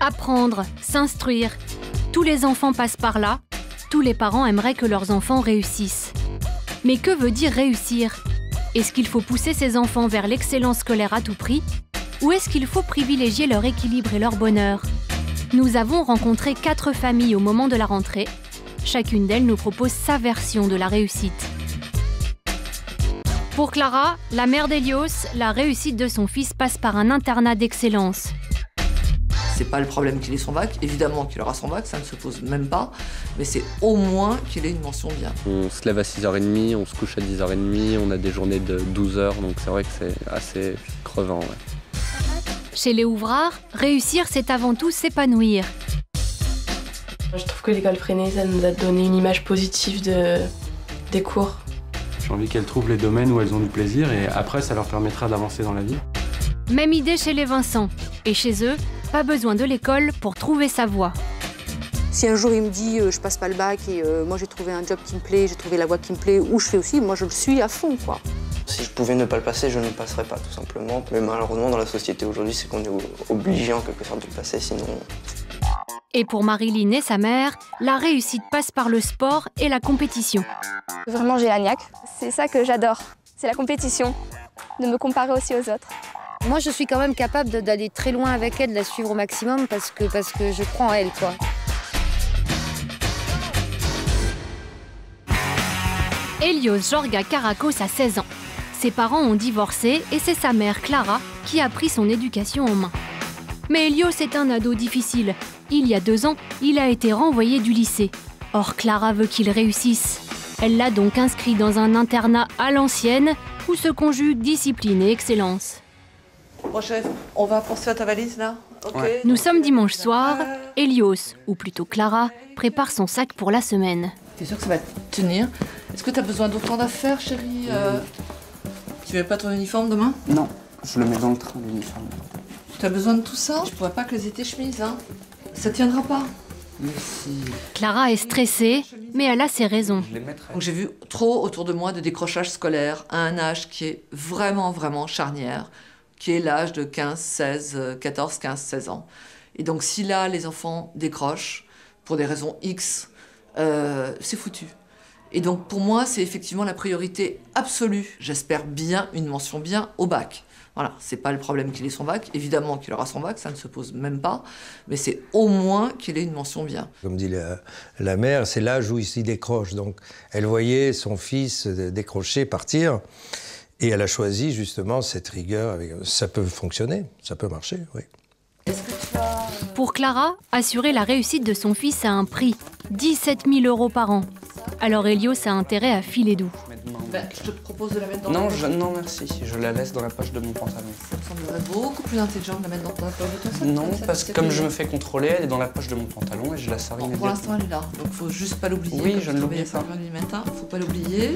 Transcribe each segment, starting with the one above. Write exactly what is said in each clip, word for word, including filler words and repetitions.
Apprendre, s'instruire. Tous les enfants passent par là. Tous les parents aimeraient que leurs enfants réussissent. Mais que veut dire réussir? Est-ce qu'il faut pousser ses enfants vers l'excellence scolaire à tout prix? Ou est-ce qu'il faut privilégier leur équilibre et leur bonheur? Nous avons rencontré quatre familles au moment de la rentrée. Chacune d'elles nous propose sa version de la réussite. Pour Clara, la mère d'Elios, la réussite de son fils passe par un internat d'excellence. C'est pas le problème qu'il ait son bac, évidemment qu'il aura son bac, ça ne se pose même pas, mais c'est au moins qu'il ait une mention bien. On se lève à six heures trente, on se couche à dix heures trente, on a des journées de douze heures, donc c'est vrai que c'est assez crevant. Ouais. Chez les Ouvrards, réussir, c'est avant tout s'épanouir. Je trouve que l'école Freinet, ça nous a donné une image positive de... des cours. J'ai envie qu'elles trouvent les domaines où elles ont du plaisir et après, ça leur permettra d'avancer dans la vie. Même idée chez les Vincent. Et chez eux, pas besoin de l'école pour trouver sa voie. Si un jour il me dit euh, je passe pas le bac et euh, moi j'ai trouvé un job qui me plaît, j'ai trouvé la voie qui me plaît, ou je fais aussi, moi je le suis à fond, quoi. Si je pouvais ne pas le passer, je ne le passerais pas, tout simplement. Mais malheureusement, dans la société aujourd'hui, c'est qu'on est obligé en quelque sorte de le passer, sinon... Et pour Marilyn et sa mère, la réussite passe par le sport et la compétition. Vraiment, j'ai la niaque. C'est ça que j'adore, c'est la compétition, de me comparer aussi aux autres. Moi, je suis quand même capable d'aller très loin avec elle, de la suivre au maximum parce que, parce que je crois en elle, quoi. Elios Jorga Karakos a seize ans. Ses parents ont divorcé et c'est sa mère, Clara, qui a pris son éducation en main. Mais Elios est un ado difficile. Il y a deux ans, il a été renvoyé du lycée. Or, Clara veut qu'il réussisse. Elle l'a donc inscrit dans un internat à l'ancienne où se conjuguent discipline et excellence. Bon chef, on va penser à ta valise là, ok? Ouais. Nous sommes dimanche soir. Elios, ou plutôt Clara, prépare son sac pour la semaine. T'es sûr que ça va tenir? Est-ce que t'as besoin d'autant d'affaires, chérie? euh... Tu mets pas ton uniforme demain? Non, je le mets dans le train, l'uniforme. Tu as besoin de tout ça? Je pourrais pas que les étés chemises, hein? Ça tiendra pas. Merci. Clara est stressée, mais elle a ses raisons. Je les mettrai. Donc j'ai vu trop autour de moi de décrochage scolaire à un âge qui est vraiment, vraiment charnière, qui est l'âge de quinze, seize, quatorze, quinze, seize ans. Et donc si là, les enfants décrochent, pour des raisons X, euh, c'est foutu. Et donc pour moi, c'est effectivement la priorité absolue. J'espère bien une mention bien au bac. Voilà, c'est pas le problème qu'il ait son bac. Évidemment qu'il aura son bac, ça ne se pose même pas. Mais c'est au moins qu'il ait une mention bien. Comme dit la, la mère, c'est l'âge où il s'y décroche. Donc elle voyait son fils décrocher, partir. Et elle a choisi justement cette rigueur. Avec... Ça peut fonctionner, ça peut marcher, oui. Pour Clara, assurer la réussite de son fils a un prix, dix-sept mille euros par an. Alors Elios a intérêt à filer doux. Ben, je te propose de la mettre dans Non, la poche. je, non, merci. Je la laisse dans la poche de mon pantalon. Ça me semblerait beaucoup plus intelligent de la mettre dans ta poche de ton sac. Non, ça, parce que comme je me fais contrôler, elle est dans la poche de mon pantalon et je la sors Bon, immédiatement. pour l'instant, elle est là. Donc il faut juste pas l'oublier. Oui, Comme je tu ne l'oublie travailles à cinq heures du matin, faut pas l'oublier.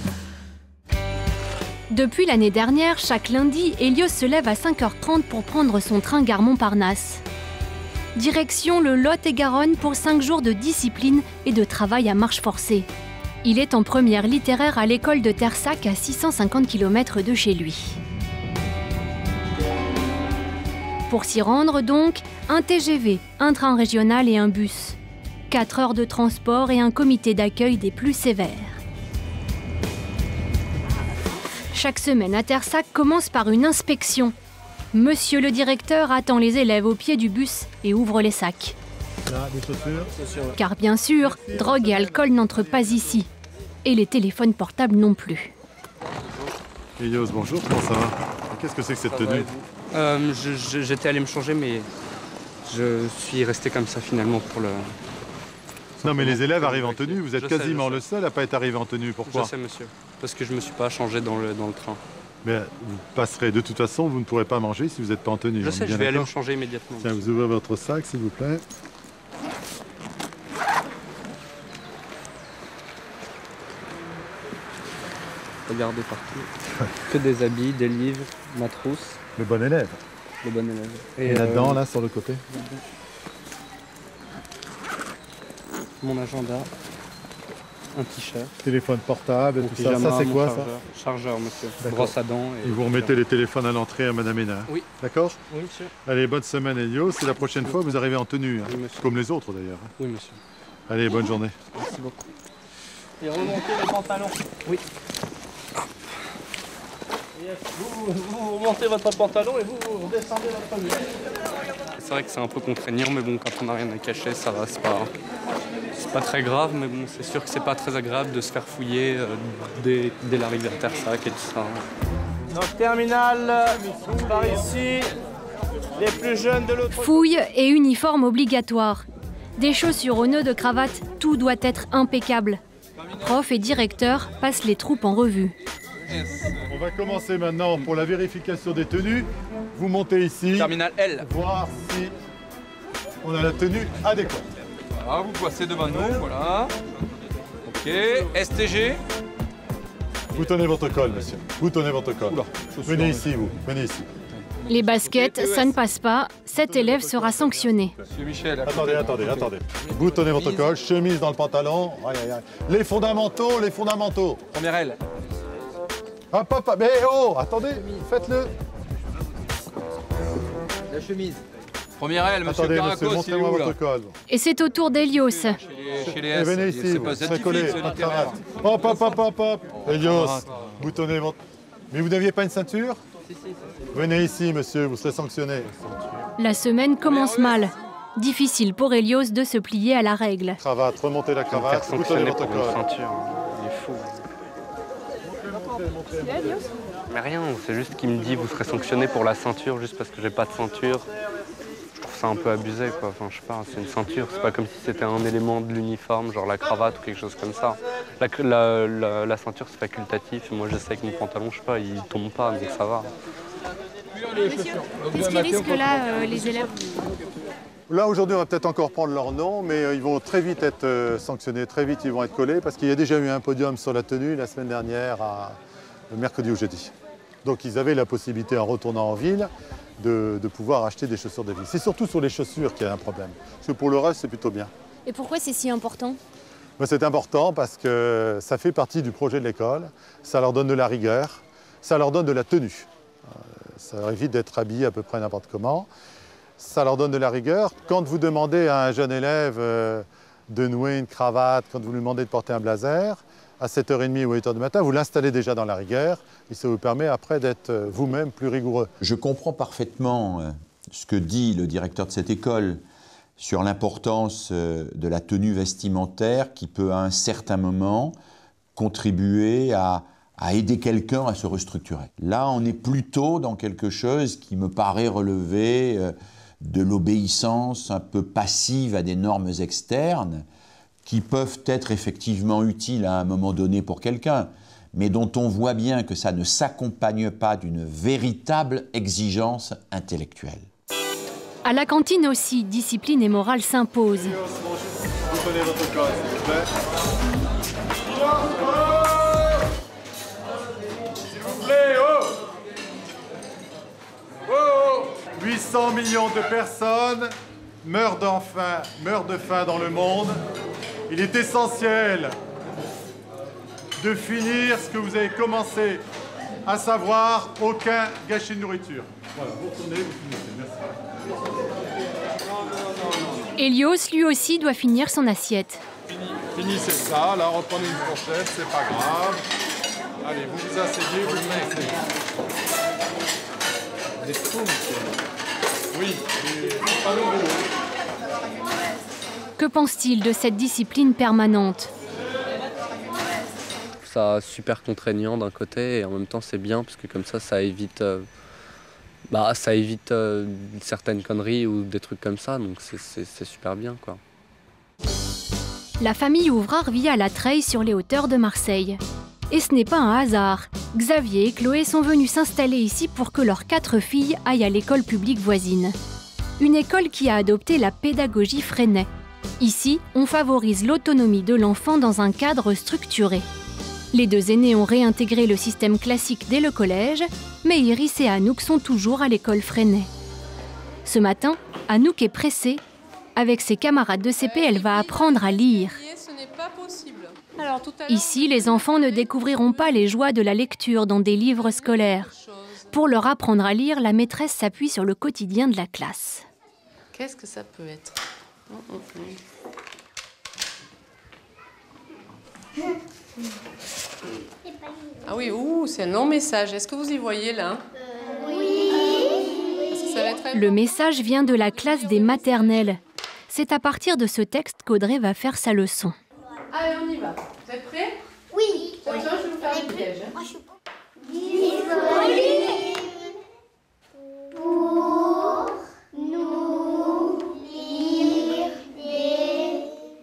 Depuis l'année dernière, chaque lundi, Elios se lève à cinq heures trente pour prendre son train gare Montparnasse. Direction le Lot-et-Garonne pour cinq jours de discipline et de travail à marche forcée. Il est en première littéraire à l'école de Tersac à six cent cinquante kilomètres de chez lui. Pour s'y rendre donc, un T G V, un train régional et un bus. quatre heures de transport et un comité d'accueil des plus sévères. Chaque semaine à Tersac commence par une inspection. Monsieur le directeur attend les élèves au pied du bus et ouvre les sacs. Là, des chaussures. Car bien sûr, drogue et alcool n'entrent pas ici. Et les téléphones portables non plus. Elios, bonjour, comment ça va? Qu'est-ce que c'est que cette tenue? euh, J'étais allé me changer, mais je suis resté comme ça finalement pour le... Non mais les élèves arrivent en tenue, vous êtes Je sais, quasiment je le seul à pas être arrivé en tenue, pourquoi? Je sais, monsieur, parce que je me suis pas changé dans le, dans le train. Mais vous passerez, de toute façon, vous ne pourrez pas manger si vous n'êtes pas en tenue. Je on sais, est je bien vais aller me d'accord? changer immédiatement. Tiens, vous ouvrez votre sac, s'il vous plaît. Regardez partout. Que des habits, des livres, ma trousse. Le bon élève. Le bon élève. Et, Et là-dedans, euh... là, sur le côté? Mon agenda. un t-shirt. Téléphone portable, Mon tout ça. pyjama, Ça, c'est mon quoi, chargeur. ça Chargeur, monsieur. D'accord. Brosse à dents. Et vous remettez les téléphones à l'entrée à Madame Hénard. Oui. D'accord? Oui, monsieur. Allez, bonne semaine, Elios. Et la prochaine fois, vous arrivez en tenue, hein, Oui, monsieur. comme les autres d'ailleurs. Oui, monsieur. Allez, bonne journée. Merci beaucoup. Et remontez les pantalons. Oui. Vous, vous remontez votre pantalon et vous, vous redescendez votre chemise. C'est vrai que c'est un peu contraignant, mais bon, quand on n'a rien à cacher, ça va, c'est pas, c'est pas très grave, mais bon, c'est sûr que c'est pas très agréable de se faire fouiller euh, dès, dès l'arrivée à Tersac et tout ça. Donc, terminal, par ici, les plus jeunes de l'autre. Fouilles et uniforme obligatoire. Des chaussures aux nœuds de cravate, tout doit être impeccable. Prof et directeur passent les troupes en revue. On va commencer maintenant pour la vérification des tenues. Vous montez ici. Terminal L. Voir si on a la tenue adéquate. Voilà, vous passez devant nous, voilà. Ok, S T G. Vous tenez votre col, monsieur. Vous tenez votre col. Oula, venez ici, vous. Venez ici. Les baskets, ça ne passe pas. Cet élève sera sanctionné. Monsieur Michel. Attendez, attendez, attendez. Vous tenez votre col, chemise dans le pantalon. Aïe, aïe, aïe. Les fondamentaux, les fondamentaux. Première L. Hop, hop, hop. Mais oh, attendez, faites-le. La chemise. Première L, monsieur Attendez, Caracos, monsieur, il est montrez-moi où, là? votre col. Et c'est au tour d'Hélios. Chez les, chez les Et S. venez ici, C'est vous. pas Serrez scientifique, collé, c'est pas de littéraire. cravate. Hop, hop, hop, hop, hop. Elios, vous tenez votre... Mais vous n'aviez pas une ceinture? Venez ici, monsieur, vous serez sanctionné. La semaine commence mal. Difficile pour Hélios de se plier à la règle. Cravate, remontez la cravate, vous tenez votre col. Ceinture, il est fou. Mais rien, c'est juste qu'il me dit vous serez sanctionné pour la ceinture juste parce que j'ai pas de ceinture. Je trouve ça un peu abusé quoi, enfin je sais pas, c'est une ceinture, c'est pas comme si c'était un élément de l'uniforme, genre la cravate ou quelque chose comme ça. La, la, la, la ceinture c'est facultatif et moi je sais que mon pantalon, je sais pas, il tombe pas donc ça va. Qu'est-ce qui risque là euh, les élèves? Là, aujourd'hui, on va peut-être encore prendre leur nom, mais euh, ils vont très vite être euh, sanctionnés, très vite ils vont être collés, parce qu'il y a déjà eu un podium sur la tenue la semaine dernière, à, le mercredi ou jeudi. Donc ils avaient la possibilité, en retournant en ville, de, de pouvoir acheter des chaussures de ville. C'est surtout sur les chaussures qu'il y a un problème, parce que pour le reste, c'est plutôt bien. Et pourquoi c'est si important? Ben, c'est important parce que ça fait partie du projet de l'école, ça leur donne de la rigueur, ça leur donne de la tenue. Euh, ça leur évite d'être habillés à peu près n'importe comment. Ça leur donne de la rigueur. Quand vous demandez à un jeune élève euh, de nouer une cravate, quand vous lui demandez de porter un blazer, à sept heures trente ou huit heures du matin, vous l'installez déjà dans la rigueur et ça vous permet après d'être euh, vous-même plus rigoureux. Je comprends parfaitement euh, ce que dit le directeur de cette école sur l'importance euh, de la tenue vestimentaire qui peut à un certain moment contribuer à, à aider quelqu'un à se restructurer. Là, on est plutôt dans quelque chose qui me paraît relever euh, de l'obéissance un peu passive à des normes externes qui peuvent être effectivement utiles à un moment donné pour quelqu'un, mais dont on voit bien que ça ne s'accompagne pas d'une véritable exigence intellectuelle. À la cantine aussi, discipline et morale s'imposent. Vous prenez votre col, s'il vous plaît. S'il vous plaît, oh! Oh! huit cents millions de personnes meurent de faim, meurent de faim dans le monde. Il est essentiel de finir ce que vous avez commencé, à savoir aucun gâchis de nourriture. Voilà, vous retournez, vous finissez. Merci. Hélios, lui aussi, doit finir son assiette. Finissez ça, là, reprenez une fourchette, c'est pas grave. Allez, vous vous asseyez, vous finissez. Les fous, monsieur. Oui, c'est pas le boulot. Que pense-t-il de cette discipline permanente? Ça super contraignant d'un côté et en même temps c'est bien parce que comme ça ça évite euh, bah ça évite euh, certaines conneries ou des trucs comme ça donc c'est super bien quoi. La famille Ouvrard vit à La Treille sur les hauteurs de Marseille. Et ce n'est pas un hasard. Xavier et Chloé sont venus s'installer ici pour que leurs quatre filles aillent à l'école publique voisine. Une école qui a adopté la pédagogie Freinet. Ici, on favorise l'autonomie de l'enfant dans un cadre structuré. Les deux aînés ont réintégré le système classique dès le collège, mais Iris et Anouk sont toujours à l'école Freinet. Ce matin, Anouk est pressée. Avec ses camarades de C P, elle va apprendre à lire. Ce n'est pas possible. Ici, les enfants ne découvriront pas les joies de la lecture dans des livres scolaires. Pour leur apprendre à lire, la maîtresse s'appuie sur le quotidien de la classe. Qu'est-ce que ça peut être? Ah oui, ouh, c'est un long message. Est-ce que vous y voyez là? Oui. Le message vient de la classe des maternelles. C'est à partir de ce texte qu'Audrey va faire sa leçon. Allez, on y va. Vous êtes prêts? Oui. Attention, je vais vous faire un piège. Hein. Disponible pour nous lire des,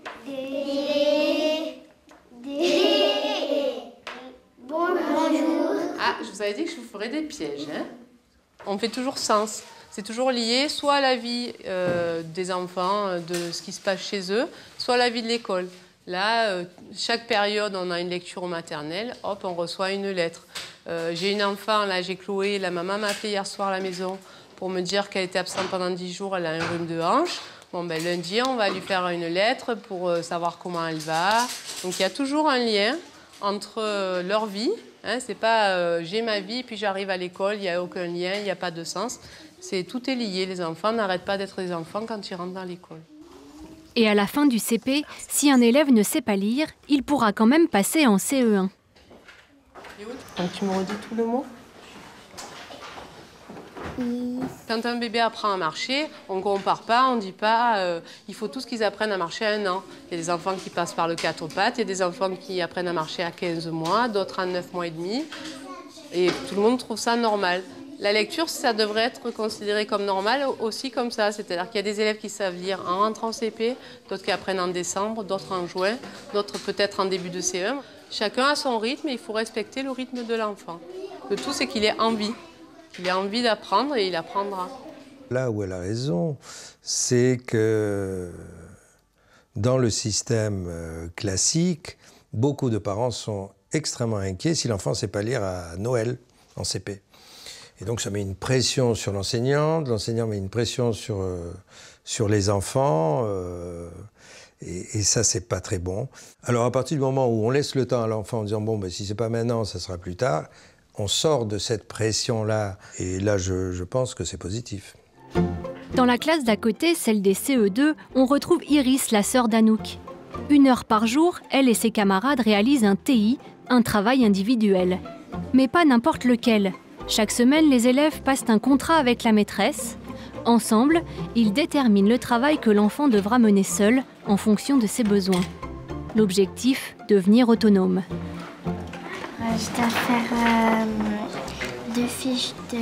des, des. Bonjour. Ah, je vous avais dit que je vous ferais des pièges. Hein. On fait toujours sens. C'est toujours lié soit à la vie euh, des enfants, de ce qui se passe chez eux, soit à la vie de l'école. Là, euh, chaque période, on a une lecture au maternel, hop, on reçoit une lettre. Euh, j'ai une enfant, là, j'ai Chloé, la maman m'a appelé hier soir à la maison pour me dire qu'elle était absente pendant dix jours, elle a un rhume de hanche. Bon, ben, lundi, on va lui faire une lettre pour euh, savoir comment elle va. Donc, il y a toujours un lien entre euh, leur vie. Hein, c'est pas euh, j'ai ma vie, puis j'arrive à l'école, il n'y a aucun lien, il n'y a pas de sens. C'est, tout est lié, les enfants n'arrêtent pas d'être des enfants quand ils rentrent dans l'école. Et à la fin du C P, si un élève ne sait pas lire, il pourra quand même passer en C E un. Donc tu me redis tout le mot? Quand un bébé apprend à marcher, on ne compare pas, on ne dit pas euh, il faut tous qu'ils apprennent à marcher à un an. Il y a des enfants qui passent par le quatre pattes, il y a des enfants qui apprennent à marcher à quinze mois, d'autres à neuf mois et demi. Et tout le monde trouve ça normal. La lecture, ça devrait être considéré comme normal aussi comme ça. C'est-à-dire qu'il y a des élèves qui savent lire en rentrant en C P, d'autres qui apprennent en décembre, d'autres en juin, d'autres peut-être en début de C E un. Chacun a son rythme et il faut respecter le rythme de l'enfant. Le tout, c'est qu'il ait envie. Qu'il ait envie d'apprendre et il apprendra. Là où elle a raison, c'est que dans le système classique, beaucoup de parents sont extrêmement inquiets si l'enfant ne sait pas lire à Noël en C P. Et donc ça met une pression sur l'enseignant, l'enseignant met une pression sur, euh, sur les enfants, euh, et, et ça c'est pas très bon. Alors à partir du moment où on laisse le temps à l'enfant en disant bon ben, si c'est pas maintenant, ça sera plus tard, on sort de cette pression-là, et là je, je pense que c'est positif. Dans la classe d'à côté, celle des C E deux, on retrouve Iris, la sœur d'Anouk. Une heure par jour, elle et ses camarades réalisent un T I, un travail individuel. Mais pas n'importe lequel. Chaque semaine, les élèves passent un contrat avec la maîtresse. Ensemble, ils déterminent le travail que l'enfant devra mener seul en fonction de ses besoins. L'objectif, devenir autonome. Euh, je dois faire euh, deux fiches de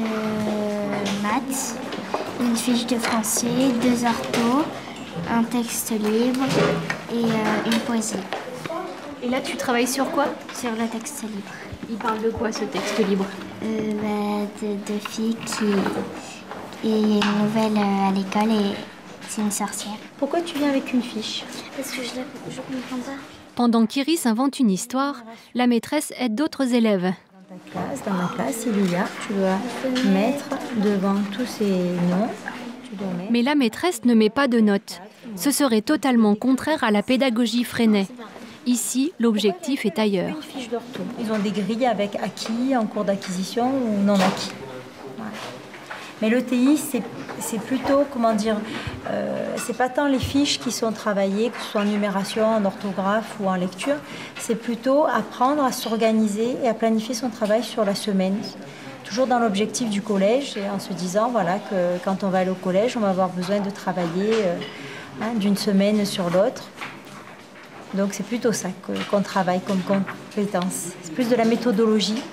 maths, une fiche de français, deux orthos, un texte libre et euh, une poésie. Et là, tu travailles sur quoi? Sur le texte libre. Il parle de quoi, ce texte libre? euh, bah, de deux filles qui... Et il y a une nouvelle euh, à l'école et c'est une sorcière. Pourquoi tu viens avec une fiche? Parce que je ne comprends pas. Pendant qu'Iris invente une histoire, la maîtresse aide d'autres élèves. Dans ta classe, dans ma classe, il y a, tu dois mettre devant tous ces noms. Tu dois mettre... Mais la maîtresse ne met pas de notes. Ce serait totalement contraire à la pédagogie Freinet. Ici, l'objectif est ailleurs. Une fiche d'ortho. Ils ont des grilles avec acquis, en cours d'acquisition ou non acquis. Voilà. Mais le T I, c'est plutôt, comment dire, euh, c'est pas tant les fiches qui sont travaillées, que ce soit en numération, en orthographe ou en lecture, c'est plutôt apprendre à s'organiser et à planifier son travail sur la semaine. Toujours dans l'objectif du collège, et en se disant voilà, que quand on va aller au collège, on va avoir besoin de travailler euh, hein, d'une semaine sur l'autre. Donc c'est plutôt ça qu'on travaille comme compétence. C'est plus de la méthodologie.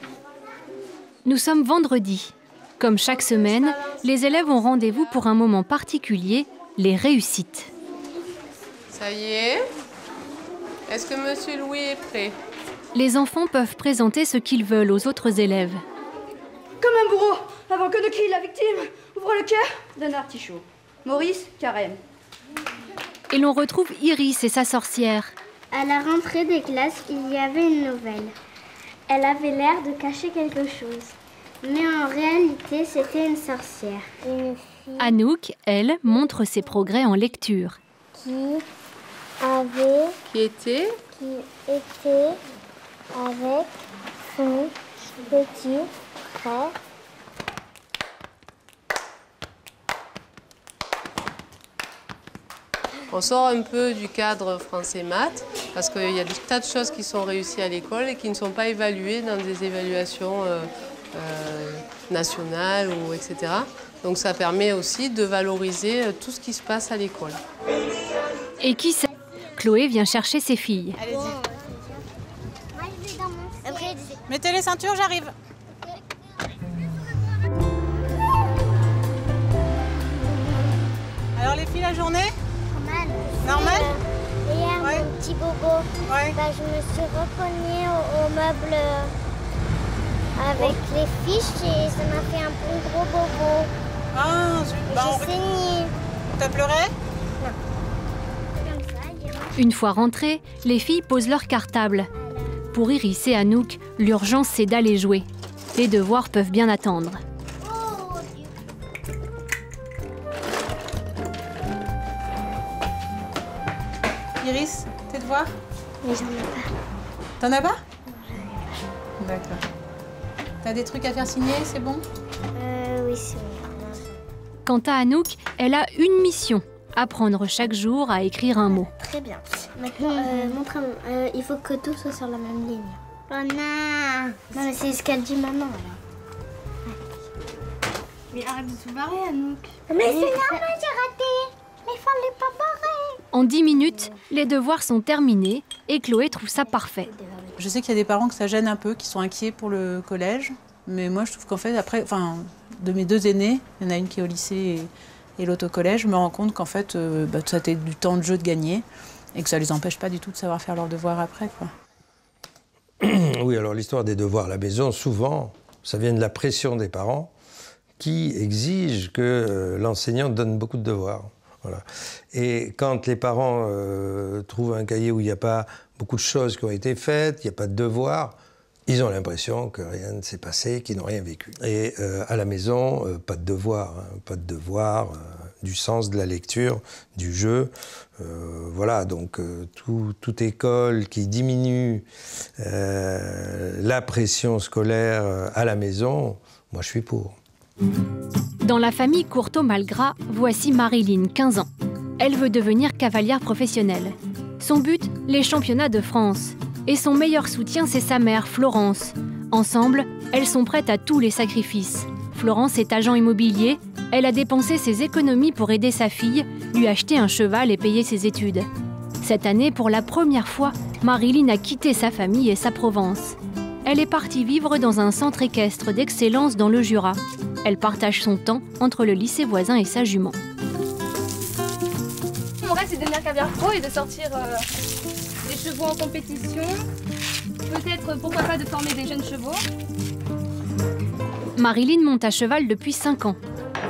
Nous sommes vendredi. Comme chaque semaine, les élèves ont rendez-vous pour un moment particulier, les réussites. Ça y est? Est-ce que Monsieur Louis est prêt? Les enfants peuvent présenter ce qu'ils veulent aux autres élèves. Comme un bourreau, avant que ne crie la victime, ouvre le cœur d'un artichaut. Maurice Carême. Et l'on retrouve Iris et sa sorcière. À la rentrée des classes, il y avait une nouvelle. Elle avait l'air de cacher quelque chose. Mais en réalité, c'était une sorcière. Une fille Anouk, elle, montre ses progrès en lecture. Qui avait... Qui était... qui était avec son petit frère. On sort un peu du cadre français-maths parce qu'il y a des tas de choses qui sont réussies à l'école et qui ne sont pas évaluées dans des évaluations euh, euh, nationales ou et cetera. Donc ça permet aussi de valoriser tout ce qui se passe à l'école. Et qui sait? Chloé vient chercher ses filles. Mettez les ceintures, j'arrive. Alors les filles, la journée? Normal. Euh, hier, ouais. Mon petit bobo, ouais. Bah, je me suis reconnue au, au meuble avec oh. les fiches et ça m'a fait un bon gros bobo. Ah, bah, j'ai saigné. T'as pleuré? Non. Une fois rentrées, les filles posent leur cartable. Pour Iris et Anouk, l'urgence c'est d'aller jouer. Les devoirs peuvent bien attendre. Iris, tes devoirs? Mais j'en ai pas. T'en as pas? D'accord. T'as des trucs à faire signer, c'est bon? Euh, oui, c'est bon. Quant à Anouk, elle a une mission, apprendre chaque jour à écrire un mot. Très bien. Maintenant, euh, montre-moi. Euh, il faut que tout soit sur la même ligne. Oh non! Non, mais c'est ce qu'elle dit maman, alors. Ouais. Mais arrête de te barrer, Anouk. Mais c'est normal, j'ai raté. Mais fallait pas barrer. En dix minutes, les devoirs sont terminés et Chloé trouve ça parfait. Je sais qu'il y a des parents que ça gêne un peu, qui sont inquiets pour le collège. Mais moi, je trouve qu'en fait, après, enfin, de mes deux aînés, il y en a une qui est au lycée et, et l'autre au collège, je me rends compte qu'en fait, euh, bah, ça a été du temps de jeu de gagner et que ça les empêche pas du tout de savoir faire leurs devoirs après, quoi. Oui, alors l'histoire des devoirs à la maison, souvent, ça vient de la pression des parents qui exigent que euh, l'enseignant donne beaucoup de devoirs. Voilà. Et quand les parents euh, trouvent un cahier où il n'y a pas beaucoup de choses qui ont été faites, il n'y a pas de devoirs, ils ont l'impression que rien ne s'est passé, qu'ils n'ont rien vécu. Et euh, à la maison, euh, pas de devoirs, hein, pas de devoirs, euh, du sens de la lecture, du jeu. Euh, voilà, donc euh, tout, toute école qui diminue euh, la pression scolaire euh, à la maison, moi je suis pour. Dans la famille Courteau-Malgras, voici Marilyn, quinze ans. Elle veut devenir cavalière professionnelle. Son but, les championnats de France. Et son meilleur soutien, c'est sa mère, Florence. Ensemble, elles sont prêtes à tous les sacrifices. Florence est agent immobilier. Elle a dépensé ses économies pour aider sa fille, lui acheter un cheval et payer ses études. Cette année, pour la première fois, Marilyn a quitté sa famille et sa Provence. Elle est partie vivre dans un centre équestre d'excellence dans le Jura. Elle partage son temps entre le lycée voisin et sa jument. Mon rêve, c'est de devenir cavalière pro et de sortir euh, des chevaux en compétition. Peut-être, pourquoi pas, de former des jeunes chevaux. Marilyn monte à cheval depuis cinq ans.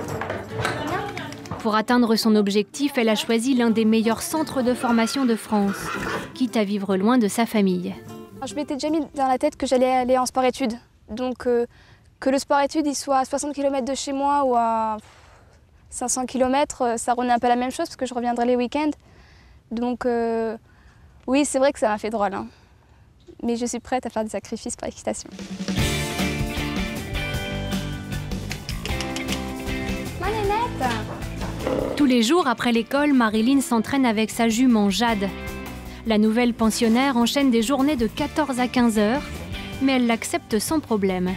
Pour atteindre son objectif, elle a choisi l'un des meilleurs centres de formation de France, quitte à vivre loin de sa famille. Je m'étais déjà mis dans la tête que j'allais aller en sport-études. Donc, euh, que le sport-études il soit à soixante kilomètres de chez moi ou à cinq cents kilomètres, ça revenait un peu la même chose parce que je reviendrai les week-ends. Donc, euh, oui, c'est vrai que ça m'a fait drôle. Hein. Mais je suis prête à faire des sacrifices pour l'équitation. Ma nénette! Tous les jours après l'école, Marilyn s'entraîne avec sa jument Jade. La nouvelle pensionnaire enchaîne des journées de quatorze à quinze heures, mais elle l'accepte sans problème.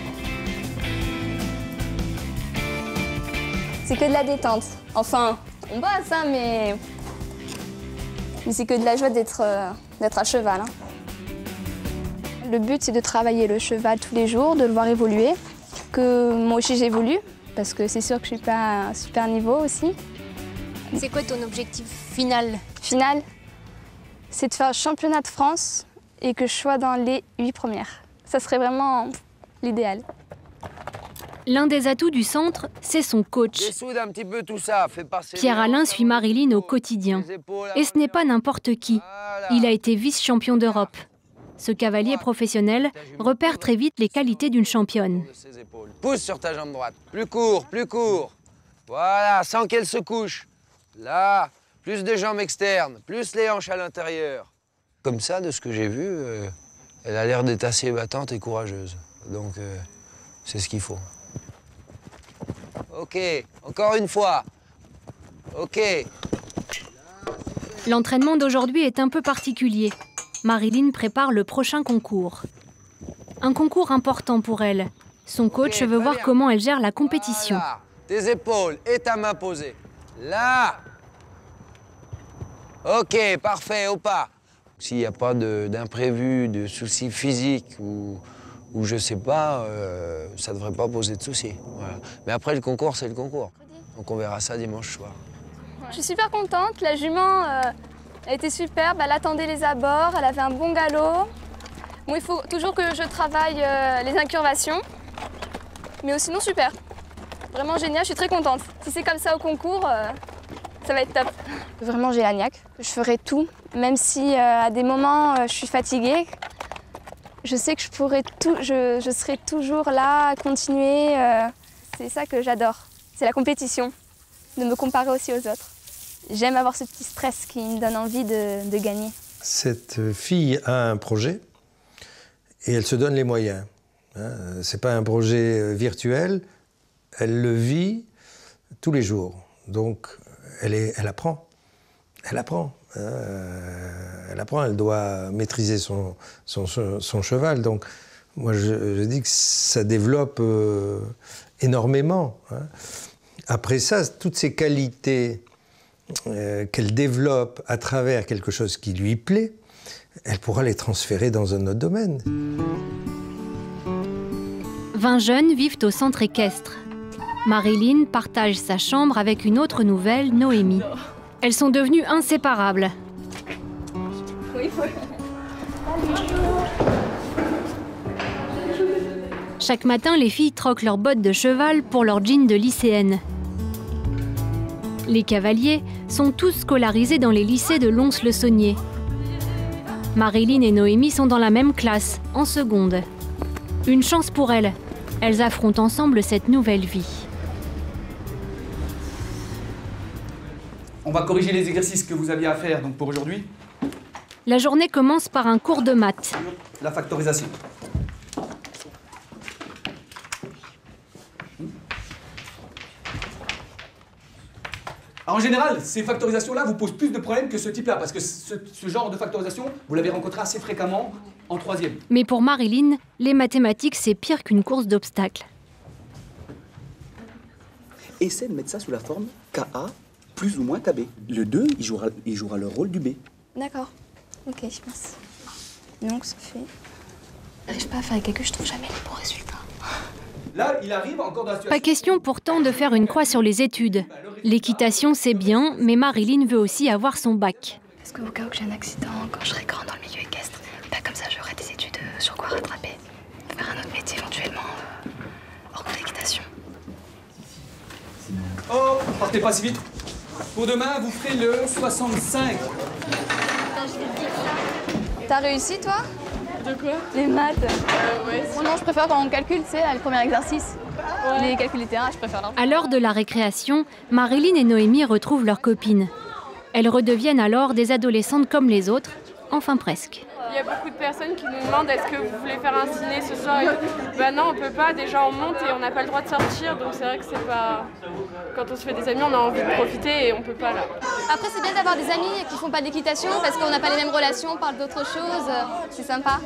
C'est que de la détente. Enfin, on bosse, hein, mais, mais c'est que de la joie d'être euh, d'être à cheval. Hein. Le but, c'est de travailler le cheval tous les jours, de le voir évoluer, que moi aussi j'évolue, parce que c'est sûr que je suis pas à un super niveau aussi. C'est quoi ton objectif final? Final, c'est de faire championnat de France et que je sois dans les huit premières. Ça serait vraiment l'idéal. L'un des atouts du centre, c'est son coach. Un petit peu tout ça, fais passer Pierre-Alain suit Marilyn au quotidien. Et ce n'est pas n'importe qui. Il a été vice-champion d'Europe. Ce cavalier professionnel repère très vite les qualités d'une championne. Pousse sur ta jambe droite. Plus court, plus court. Voilà, sans qu'elle se couche. Là, plus de jambes externes, plus les hanches à l'intérieur. Comme ça, de ce que j'ai vu, euh, elle a l'air d'être assez battante et courageuse. Donc, euh, c'est ce qu'il faut. Ok, encore une fois. Ok. L'entraînement d'aujourd'hui est un peu particulier. Marilyn prépare le prochain concours. Un concours important pour elle. Son coach Okay, veut voir bien. comment elle gère la compétition. Voilà. Tes épaules et ta main posée. Là. Ok, parfait, au pas. S'il n'y a pas d'imprévu, de, de soucis physiques ou, ou je sais pas, euh, ça ne devrait pas poser de soucis. Voilà. Mais après, le concours, c'est le concours. Donc on verra ça dimanche soir. Je suis super contente. La jument euh, a été superbe. Elle attendait les abords. Elle avait un bon galop. Bon, il faut toujours que je travaille euh, les incurvations. Mais sinon, super. Vraiment génial. Je suis très contente. Si c'est comme ça au concours, euh, ça va être top. Vraiment, j'ai la niaque. Je ferai tout. Même si euh, à des moments, euh, je suis fatiguée. Je sais que je, pourrai tout, je, je serai toujours là à continuer. Euh, c'est ça que j'adore. C'est la compétition. De me comparer aussi aux autres. J'aime avoir ce petit stress qui me donne envie de, de gagner. Cette fille a un projet et elle se donne les moyens. Hein, c'est pas un projet virtuel, elle le vit tous les jours. Donc elle, est, elle apprend. Elle apprend. Hein, elle apprend, elle doit maîtriser son, son, son cheval. Donc moi je, je dis que ça développe euh, énormément. Hein. Après ça, toutes ces qualités euh, qu'elle développe à travers quelque chose qui lui plaît, elle pourra les transférer dans un autre domaine. vingt jeunes vivent au centre équestre. Marilyn partage sa chambre avec une autre nouvelle, Noémie. Elles sont devenues inséparables. Chaque matin, les filles troquent leurs bottes de cheval pour leurs jeans de lycéennes. Les cavaliers sont tous scolarisés dans les lycées de Lons-le-Saunier. Marilyn et Noémie sont dans la même classe, en seconde. Une chance pour elles. Elles affrontent ensemble cette nouvelle vie. On va corriger les exercices que vous aviez à faire donc pour aujourd'hui. La journée commence par un cours de maths. La factorisation. En général, ces factorisations-là vous posent plus de problèmes que ce type-là, parce que ce, ce genre de factorisation, vous l'avez rencontré assez fréquemment en troisième. Mais pour Marilyn, les mathématiques, c'est pire qu'une course d'obstacles. Essaie de mettre ça sous la forme K A plus ou moins K B. Le deux, il jouera, il jouera le rôle du B. D'accord. Ok, je pense. Donc ça fait... J'arrive pas à faire les calculs, je trouve jamais les bons résultats. Là, il arrive encore dans la situation... Pas question pourtant de faire une croix sur les études. L'équitation, c'est bien, mais Marilyn veut aussi avoir son bac. Parce qu'au cas où j'ai un accident, quand je serai grande dans le milieu équestre, bah comme ça j'aurai des études euh, sur quoi rattraper. Faire un autre métier éventuellement, euh, hors de l'équitation. Oh, partez pas si vite. Pour demain, vous ferez le soixante-cinq. T'as réussi, toi? De quoi? Les maths. Euh, ouais. Moi, non, je préfère quand on calcule, tu sais, le premier exercice. Ouais. Les calculs littéraires, je préfère là. À l'heure de la récréation, Marilyn et Noémie retrouvent leurs copines. Elles redeviennent alors des adolescentes comme les autres, enfin presque. Il y a beaucoup de personnes qui nous demandent est-ce que vous voulez faire un ciné ce soir et tout. Ben non, on peut pas, déjà on monte et on n'a pas le droit de sortir, donc c'est vrai que c'est pas... Quand on se fait des amis, on a envie de profiter et on peut pas là. Après, c'est bien d'avoir des amis qui font pas d'équitation parce qu'on n'a pas les mêmes relations, on parle d'autres choses, c'est sympa.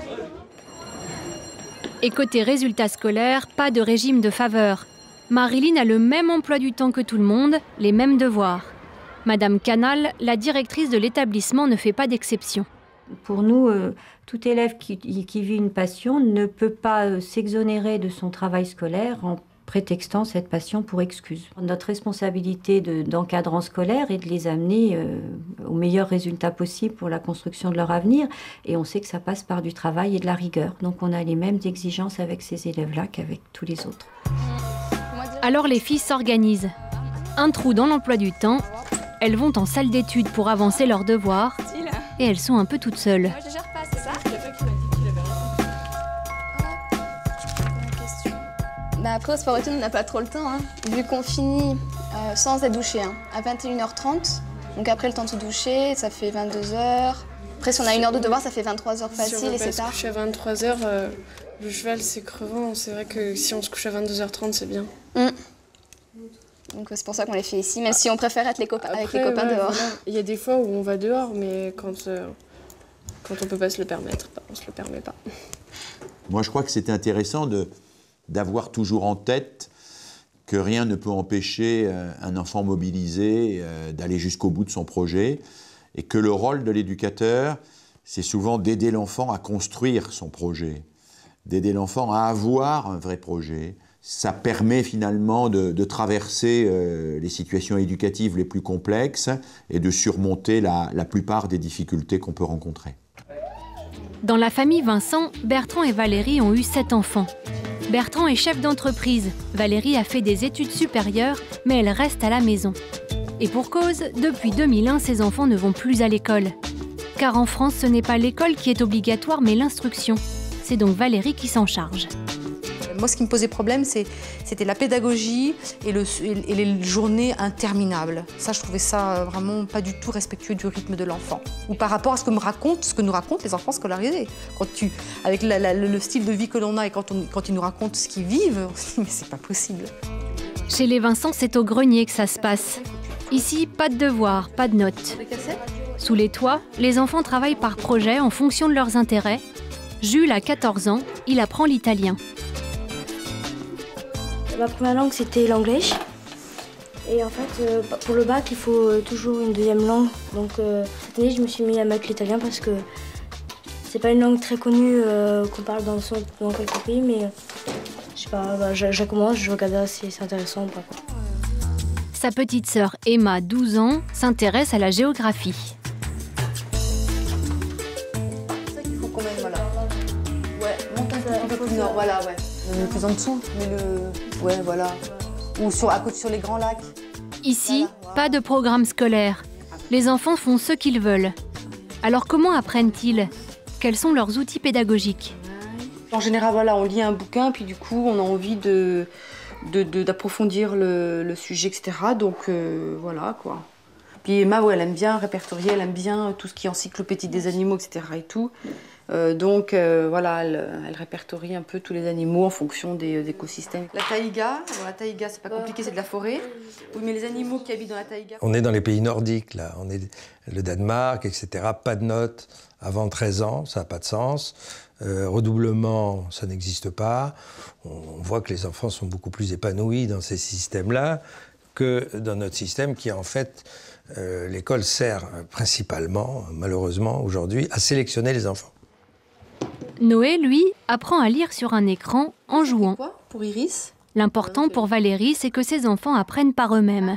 Et côté résultats scolaires, pas de régime de faveur. Marilyn a le même emploi du temps que tout le monde, les mêmes devoirs. Madame Canal, la directrice de l'établissement, ne fait pas d'exception. Pour nous, euh, tout élève qui, qui vit une passion ne peut pas euh, s'exonérer de son travail scolaire en prétextant cette passion pour excuse. Notre responsabilité de, d'encadrant scolaire est de les amener euh, au meilleur résultat possible pour la construction de leur avenir. Et on sait que ça passe par du travail et de la rigueur. Donc on a les mêmes exigences avec ces élèves-là qu'avec tous les autres. Alors les filles s'organisent. Un trou dans l'emploi du temps. Elles vont en salle d'études pour avancer leurs devoirs. Et elles sont un peu toutes seules. Moi, je gère pas, c'est ça? Bah après, au sport études, on n'a pas trop le temps, hein. Vu qu'on finit euh, sans être douché, hein, à vingt et une heures trente. Donc après le temps de se doucher, ça fait vingt-deux heures, Après, si on a une heure de devoir, ça fait vingt-trois heures Si on facile va et pas c'est se tard. coucher à vingt-trois heures, euh, le cheval c'est crevant. C'est vrai que si on se couche à vingt-deux heures trente, c'est bien. Mm. Donc c'est pour ça qu'on les fait ici, même si on préfère être les copains, avec les Après, copains ouais, dehors. voilà. Il y a des fois où on va dehors, mais quand, euh, quand on peut pas se le permettre, bah, on se le permet pas. Moi, je crois que c'était intéressant de, d'avoir toujours en tête que rien ne peut empêcher euh, un enfant mobilisé euh, d'aller jusqu'au bout de son projet et que le rôle de l'éducateur, c'est souvent d'aider l'enfant à construire son projet, d'aider l'enfant à avoir un vrai projet. Ça permet finalement de, de traverser euh, les situations éducatives les plus complexes et de surmonter la, la plupart des difficultés qu'on peut rencontrer. Dans la famille Vincent, Bertrand et Valérie ont eu sept enfants. Bertrand est chef d'entreprise. Valérie a fait des études supérieures, mais elle reste à la maison. Et pour cause, depuis deux mille un, ses enfants ne vont plus à l'école. Car en France, ce n'est pas l'école qui est obligatoire, mais l'instruction. C'est donc Valérie qui s'en charge. Moi, ce qui me posait problème, c'était la pédagogie et, le, et les journées interminables. Ça, je trouvais ça vraiment pas du tout respectueux du rythme de l'enfant. Ou par rapport à ce que, me raconte, ce que nous racontent les enfants scolarisés. Quand tu, avec la, la, le style de vie que l'on a et quand, on, quand ils nous racontent ce qu'ils vivent, on se dit mais c'est pas possible. Chez les Vincent, c'est au grenier que ça se passe. Ici, pas de devoirs, pas de notes. Sous les toits, les enfants travaillent par projet en fonction de leurs intérêts. Jules a quatorze ans, il apprend l'italien. Ma première langue, c'était l'anglais. Et en fait, euh, pour le bac, il faut euh, toujours une deuxième langue. Donc euh, cette année, je me suis mis à mettre l'italien parce que c'est pas une langue très connue euh, qu'on parle dans, son, dans quelques pays, mais euh, je sais pas, bah, je, je commence, je regarde si c'est intéressant ou pas. Sa petite sœur Emma, douze ans, s'intéresse à la géographie. C'est ça qu'il faut qu'on mette, voilà. Ouais, monte un peu plus nord, voilà, ouais. Le plus en dessous, mais le... Ouais, voilà. Ou sur, à côté sur les grands lacs. Ici, pas de programme scolaire. Les enfants font ce qu'ils veulent. Alors comment apprennent-ils? Quels sont leurs outils pédagogiques? En général, voilà, on lit un bouquin, puis du coup, on a envie de, de, de, d'approfondir le, le sujet, et cetera. Donc, euh, voilà, quoi. Puis Emma, ouais, elle aime bien répertorier, elle aime bien tout ce qui est encyclopédie des animaux, et cetera et tout. Euh, donc euh, voilà, elle, elle répertorie un peu tous les animaux en fonction des, des écosystèmes. La taïga, bon, la taïga c'est pas compliqué, c'est de la forêt. Oui, mais les animaux qui habitent dans la taïga... On est dans les pays nordiques, là. On est le Danemark, et cetera. Pas de notes avant treize ans, ça n'a pas de sens. Euh, redoublement, ça n'existe pas. On, on voit que les enfants sont beaucoup plus épanouis dans ces systèmes-là que dans notre système qui, en fait, euh, l'école sert principalement, malheureusement, aujourd'hui, à sélectionner les enfants. Noé, lui, apprend à lire sur un écran en jouant. Quoi pour Iris? L'important pour Valérie, c'est que ses enfants apprennent par eux-mêmes.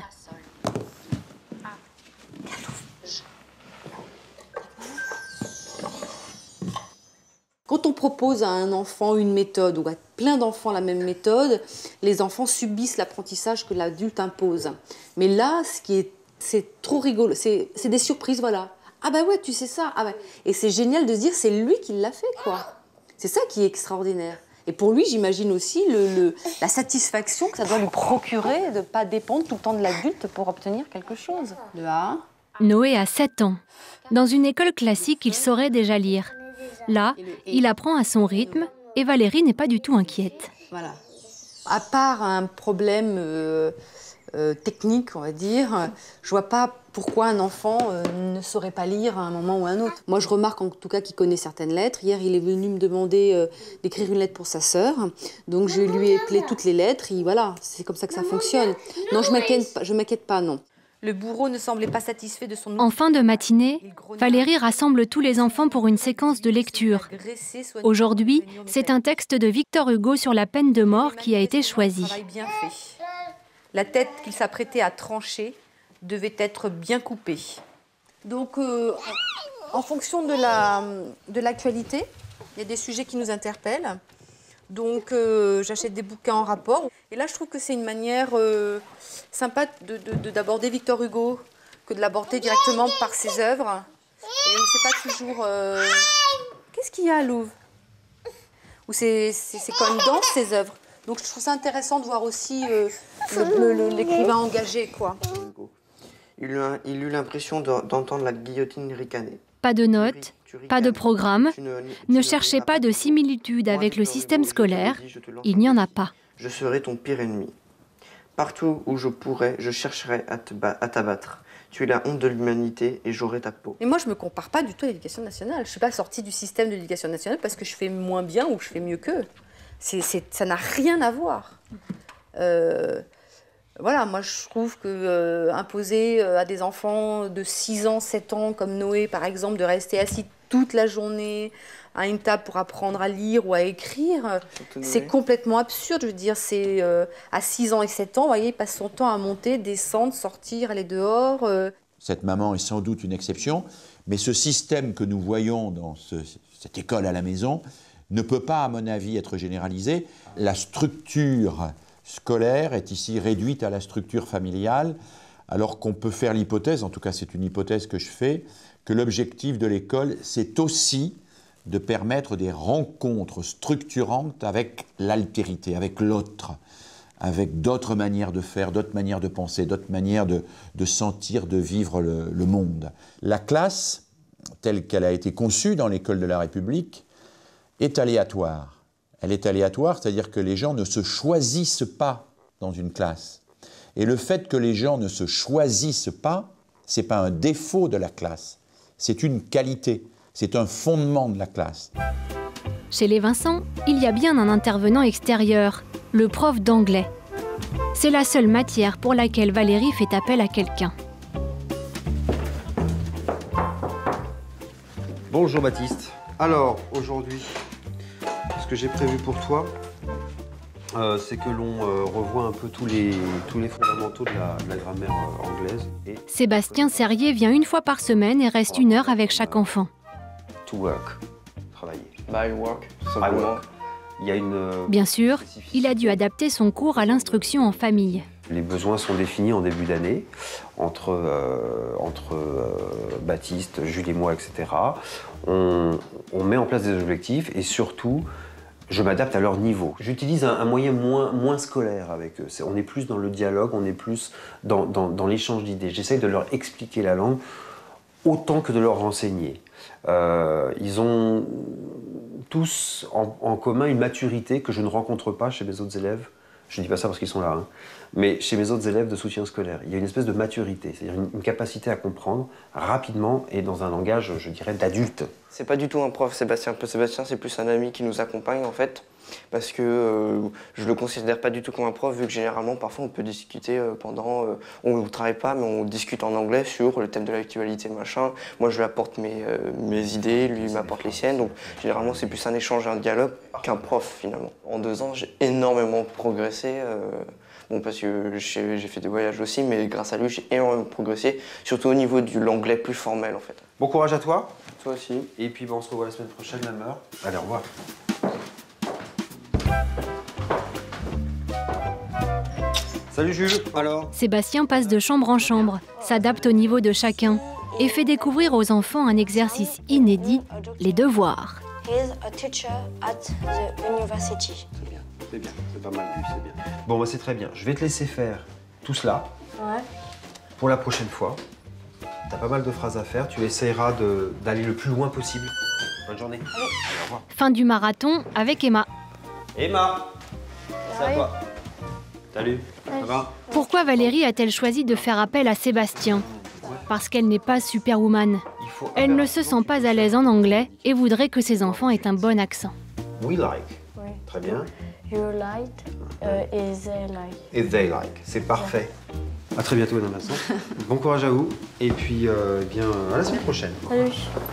Quand on propose à un enfant une méthode, ou à plein d'enfants la même méthode, les enfants subissent l'apprentissage que l'adulte impose. Mais là, ce qui est, c'est trop rigolo, c'est des surprises, voilà. Ah bah ouais, tu sais ça. Ah bah. Et c'est génial de se dire, c'est lui qui l'a fait, quoi. C'est ça qui est extraordinaire. Et pour lui, j'imagine aussi le, le, la satisfaction que ça doit lui procurer de ne pas dépendre tout le temps de l'adulte pour obtenir quelque chose. De A. Noé a sept ans. Dans une école classique, il saurait déjà lire. Là, il apprend à son rythme et Valérie n'est pas du tout inquiète. Voilà. À part un problème euh, euh, technique, on va dire, je vois pas pourquoi un enfant euh, ne saurait pas lire à un moment ou à un autre. Moi, je remarque en tout cas qu'il connaît certaines lettres. Hier, il est venu me demander euh, d'écrire une lettre pour sa sœur. Donc, je lui ai appelé toutes les lettres. Et voilà, c'est comme ça que ça fonctionne. Non, je m'inquiète pas, je m'inquiète pas, non. Le bourreau ne semblait pas satisfait de son... En fin de matinée, Valérie rassemble tous les enfants pour une séquence de lecture. Aujourd'hui, c'est un texte de Victor Hugo sur la peine de mort qui a été choisi. Travail bien fait. La tête qu'il s'apprêtait à trancher devait être bien coupée. Donc, euh, en fonction de la, de l'actualité, il y a des sujets qui nous interpellent. Donc, euh, j'achète des bouquins en rapport. Et là, je trouve que c'est une manière euh, sympa de, de, de, d'aborder Victor Hugo que de l'aborder directement par ses œuvres. Et où c'est pas toujours... Euh... Qu'est-ce qu'il y a, Louve? Où c'est quand même dans ses œuvres. Donc, je trouve ça intéressant de voir aussi euh, l'écrivain engagé, quoi. Il eut l'impression d'entendre la guillotine ricaner. Pas de notes, Pas de programme, ne cherchez pas de similitude avec le système scolaire, il n'y en a pas. Je serai ton pire ennemi. Partout où je pourrai, je chercherai à te ba- à t'abattre. Tu es la honte de l'humanité et j'aurai ta peau. Mais moi, je ne me compare pas du tout à l'éducation nationale. Je ne suis pas sortie du système de l'éducation nationale parce que je fais moins bien ou que je fais mieux qu'eux. C'est, c'est, ça n'a rien à voir. Euh, voilà, moi, je trouve que euh, imposer à des enfants de six ans, sept ans, comme Noé, par exemple, de rester assis toute la journée à une table pour apprendre à lire ou à écrire, c'est complètement absurde. Je veux dire, c'est euh, à six ans et sept ans, vous voyez, il passe son temps à monter, descendre, sortir, aller dehors. Euh. Cette maman est sans doute une exception, mais ce système que nous voyons dans ce, cette école à la maison ne peut pas, à mon avis, être généralisé. La structure scolaire est ici réduite à la structure familiale, alors qu'on peut faire l'hypothèse, en tout cas c'est une hypothèse que je fais, que l'objectif de l'école, c'est aussi de permettre des rencontres structurantes avec l'altérité, avec l'autre, avec d'autres manières de faire, d'autres manières de penser, d'autres manières de, de sentir, de vivre le, le monde. La classe, telle qu'elle a été conçue dans l'école de la République, est aléatoire. Elle est aléatoire, c'est-à-dire que les gens ne se choisissent pas dans une classe. Et le fait que les gens ne se choisissent pas, ce n'est pas un défaut de la classe, c'est une qualité. C'est un fondement de la classe. Chez les Vincent, il y a bien un intervenant extérieur, le prof d'anglais. C'est la seule matière pour laquelle Valérie fait appel à quelqu'un. Bonjour Baptiste. Alors, aujourd'hui, ce que j'ai prévu pour toi, euh, c'est que l'on euh, revoie un peu tous les, tous les fondamentaux de la, de la grammaire euh, anglaise. Et... Sébastien Serrier vient une fois par semaine et reste une heure avec chaque enfant. To work, travailler. By work, By work. Il y a une... Bien sûr, il a dû adapter son cours à l'instruction en famille. Les besoins sont définis en début d'année, entre, euh, entre euh, Baptiste, Jules et moi, et cetera. On, on met en place des objectifs et surtout, je m'adapte à leur niveau. J'utilise un, un moyen moins, moins scolaire avec eux. C'est, on est plus dans le dialogue, on est plus dans, dans, dans l'échange d'idées. J'essaye de leur expliquer la langue autant que de leur renseigner. Euh, ils ont tous en, en commun une maturité que je ne rencontre pas chez mes autres élèves. Je ne dis pas ça parce qu'ils sont là, hein. Mais chez mes autres élèves de soutien scolaire, il y a une espèce de maturité, c'est-à-dire une, une capacité à comprendre rapidement et dans un langage, je dirais, d'adulte. C'est pas du tout un prof, Sébastien. Sébastien, c'est plus un ami qui nous accompagne, en fait, parce que euh, je le considère pas du tout comme un prof, vu que généralement, parfois, on peut discuter euh, pendant... Euh, on ne travaille pas, mais on discute en anglais sur le thème de l'actualité, machin. Moi, je lui apporte mes, euh, mes idées, lui m'apporte les siennes, donc généralement, c'est plus un échange, un dialogue qu'un prof, finalement. En deux ans, j'ai énormément progressé. Euh, Bon, parce que j'ai fait des voyages aussi, mais grâce à lui, j'ai énormément progressé, surtout au niveau de l'anglais plus formel, en fait. Bon courage à toi. Toi aussi. Et puis, bon, on se revoit la semaine prochaine, même heure. Allez, au revoir. Salut Jules, alors? Sébastien passe de chambre en chambre, s'adapte au niveau de chacun et fait découvrir aux enfants un exercice inédit, les devoirs. He's a teacher at the university. C'est bien, c'est pas mal vu, c'est bien. Bon, bah, c'est très bien. Je vais te laisser faire tout cela. Ouais. Pour la prochaine fois. T'as pas mal de phrases à faire. Tu essayeras de, d'aller le plus loin possible. Bonne journée. Allez, au revoir. Fin du marathon avec Emma. Emma, c'est à toi. Salut, ça va? Pourquoi Valérie a-t-elle choisi de faire appel à Sébastien? Parce qu'elle n'est pas superwoman. Elle ne se sent pas à l'aise en anglais et voudrait que ses enfants aient un bon accent. We like. Oui. Très bien. You like, uh, is they like. Et they like. C'est parfait. À très bientôt, Madame Vincent. Bon courage à vous. Et puis, euh, eh bien, à la semaine prochaine. Salut.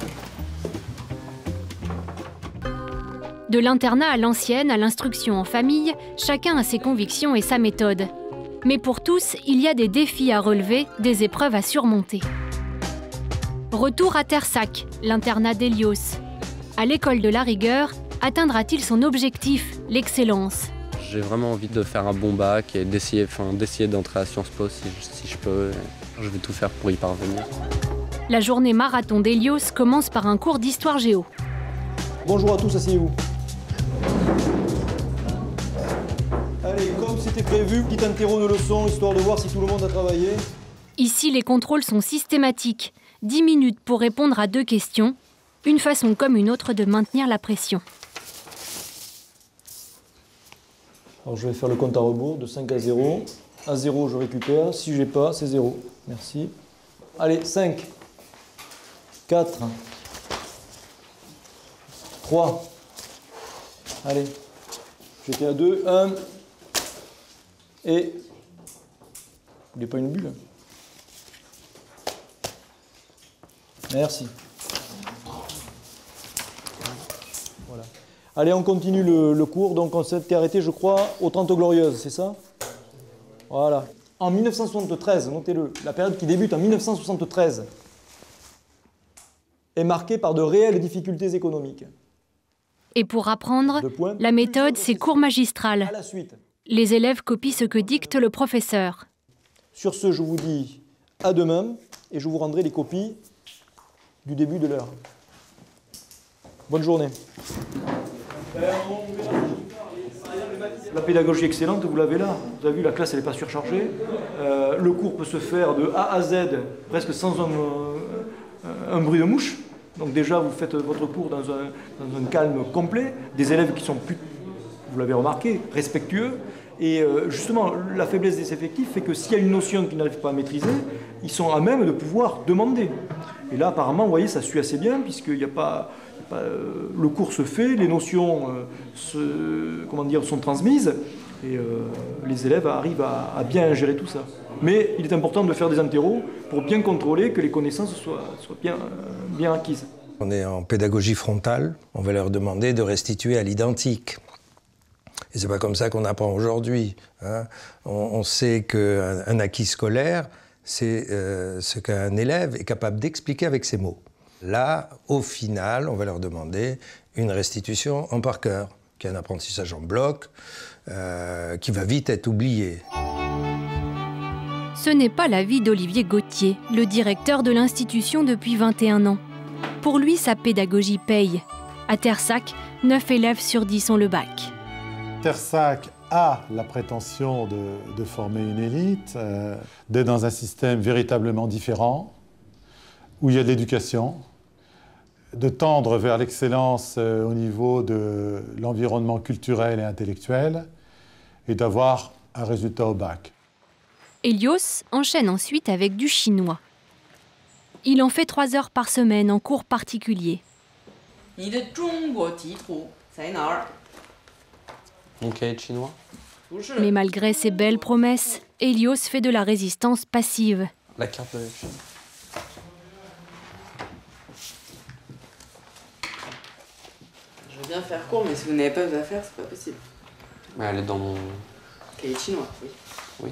De l'internat à l'ancienne, à l'instruction en famille, chacun a ses convictions et sa méthode. Mais pour tous, il y a des défis à relever, des épreuves à surmonter. Retour à Tersac, l'internat d'Hélios. À l'école de la rigueur, atteindra-t-il son objectif, l'excellence? J'ai vraiment envie de faire un bon bac et d'essayer, enfin, d'essayer d'entrer à Sciences Po si, si je peux. Je vais tout faire pour y parvenir. La journée marathon d'Hélios commence par un cours d'histoire géo. Bonjour à tous, asseyez-vous. Allez, comme c'était prévu, petit interro de leçon, histoire de voir si tout le monde a travaillé. Ici, les contrôles sont systématiques. dix minutes pour répondre à deux questions. Une façon comme une autre de maintenir la pression. Alors je vais faire le compte à rebours de cinq à zéro. À zéro, je récupère. Si je n'ai pas, c'est zéro. Merci. Allez, cinq, quatre, trois. Allez, j'étais à deux, un. Et... Vous voulez pas une bulle? Merci. Voilà. Allez, on continue le, le cours. Donc on s'était arrêté, je crois, aux trente Glorieuses, c'est ça? Voilà. En mille neuf cent soixante-treize, notez-le, la période qui débute en mille neuf cent soixante-treize est marquée par de réelles difficultés économiques. Et pour apprendre, la méthode, c'est cours magistral. Les élèves copient ce que dicte le professeur. Sur ce, je vous dis à demain et je vous rendrai les copies du début de l'heure. Bonne journée. La pédagogie excellente, vous l'avez là. Vous avez vu, la classe, elle n'est pas surchargée. Euh, le cours peut se faire de A à Z, presque sans un, euh, un bruit de mouche. Donc déjà, vous faites votre cours dans un, dans un calme complet. Des élèves qui sont plus, vous l'avez remarqué, respectueux. Et euh, justement, la faiblesse des effectifs fait que s'il y a une notion qu'ils n'arrivent pas à maîtriser, ils sont à même de pouvoir demander. Et là, apparemment, vous voyez, ça suit assez bien, puisqu'il n'y a pas... Pas, euh, le cours se fait, les notions euh, se, comment dire, sont transmises et euh, les élèves arrivent à, à bien ingérer tout ça. Mais il est important de faire des interros pour bien contrôler que les connaissances soient, soient bien, euh, bien acquises. On est en pédagogie frontale, on va leur demander de restituer à l'identique. Et c'est pas comme ça qu'on apprend aujourd'hui. Hein. On, on sait qu'un un acquis scolaire, c'est euh, ce qu'un élève est capable d'expliquer avec ses mots. Là, au final, on va leur demander une restitution en par cœur, qui est un apprentissage en bloc, euh, qui va vite être oublié. Ce n'est pas l'avis d'Olivier Gauthier, le directeur de l'institution depuis vingt et un ans. Pour lui, sa pédagogie paye. À Tersac, neuf élèves sur dix ont le bac. Tersac a la prétention de, de former une élite, euh, d'être dans un système véritablement différent, où il y a de l'éducation, de tendre vers l'excellence euh, au niveau de l'environnement culturel et intellectuel, et d'avoir un résultat au bac. Elios enchaîne ensuite avec du chinois. Il en fait trois heures par semaine en cours particulier. Mon cahier de chinois. Mais malgré ses belles promesses, Elios fait de la résistance passive. La carte de la Chine. Je veux bien faire court, mais si vous n'avez pas à faire, c'est pas possible. Mais elle est dans mon... Cahier chinois, oui. Oui.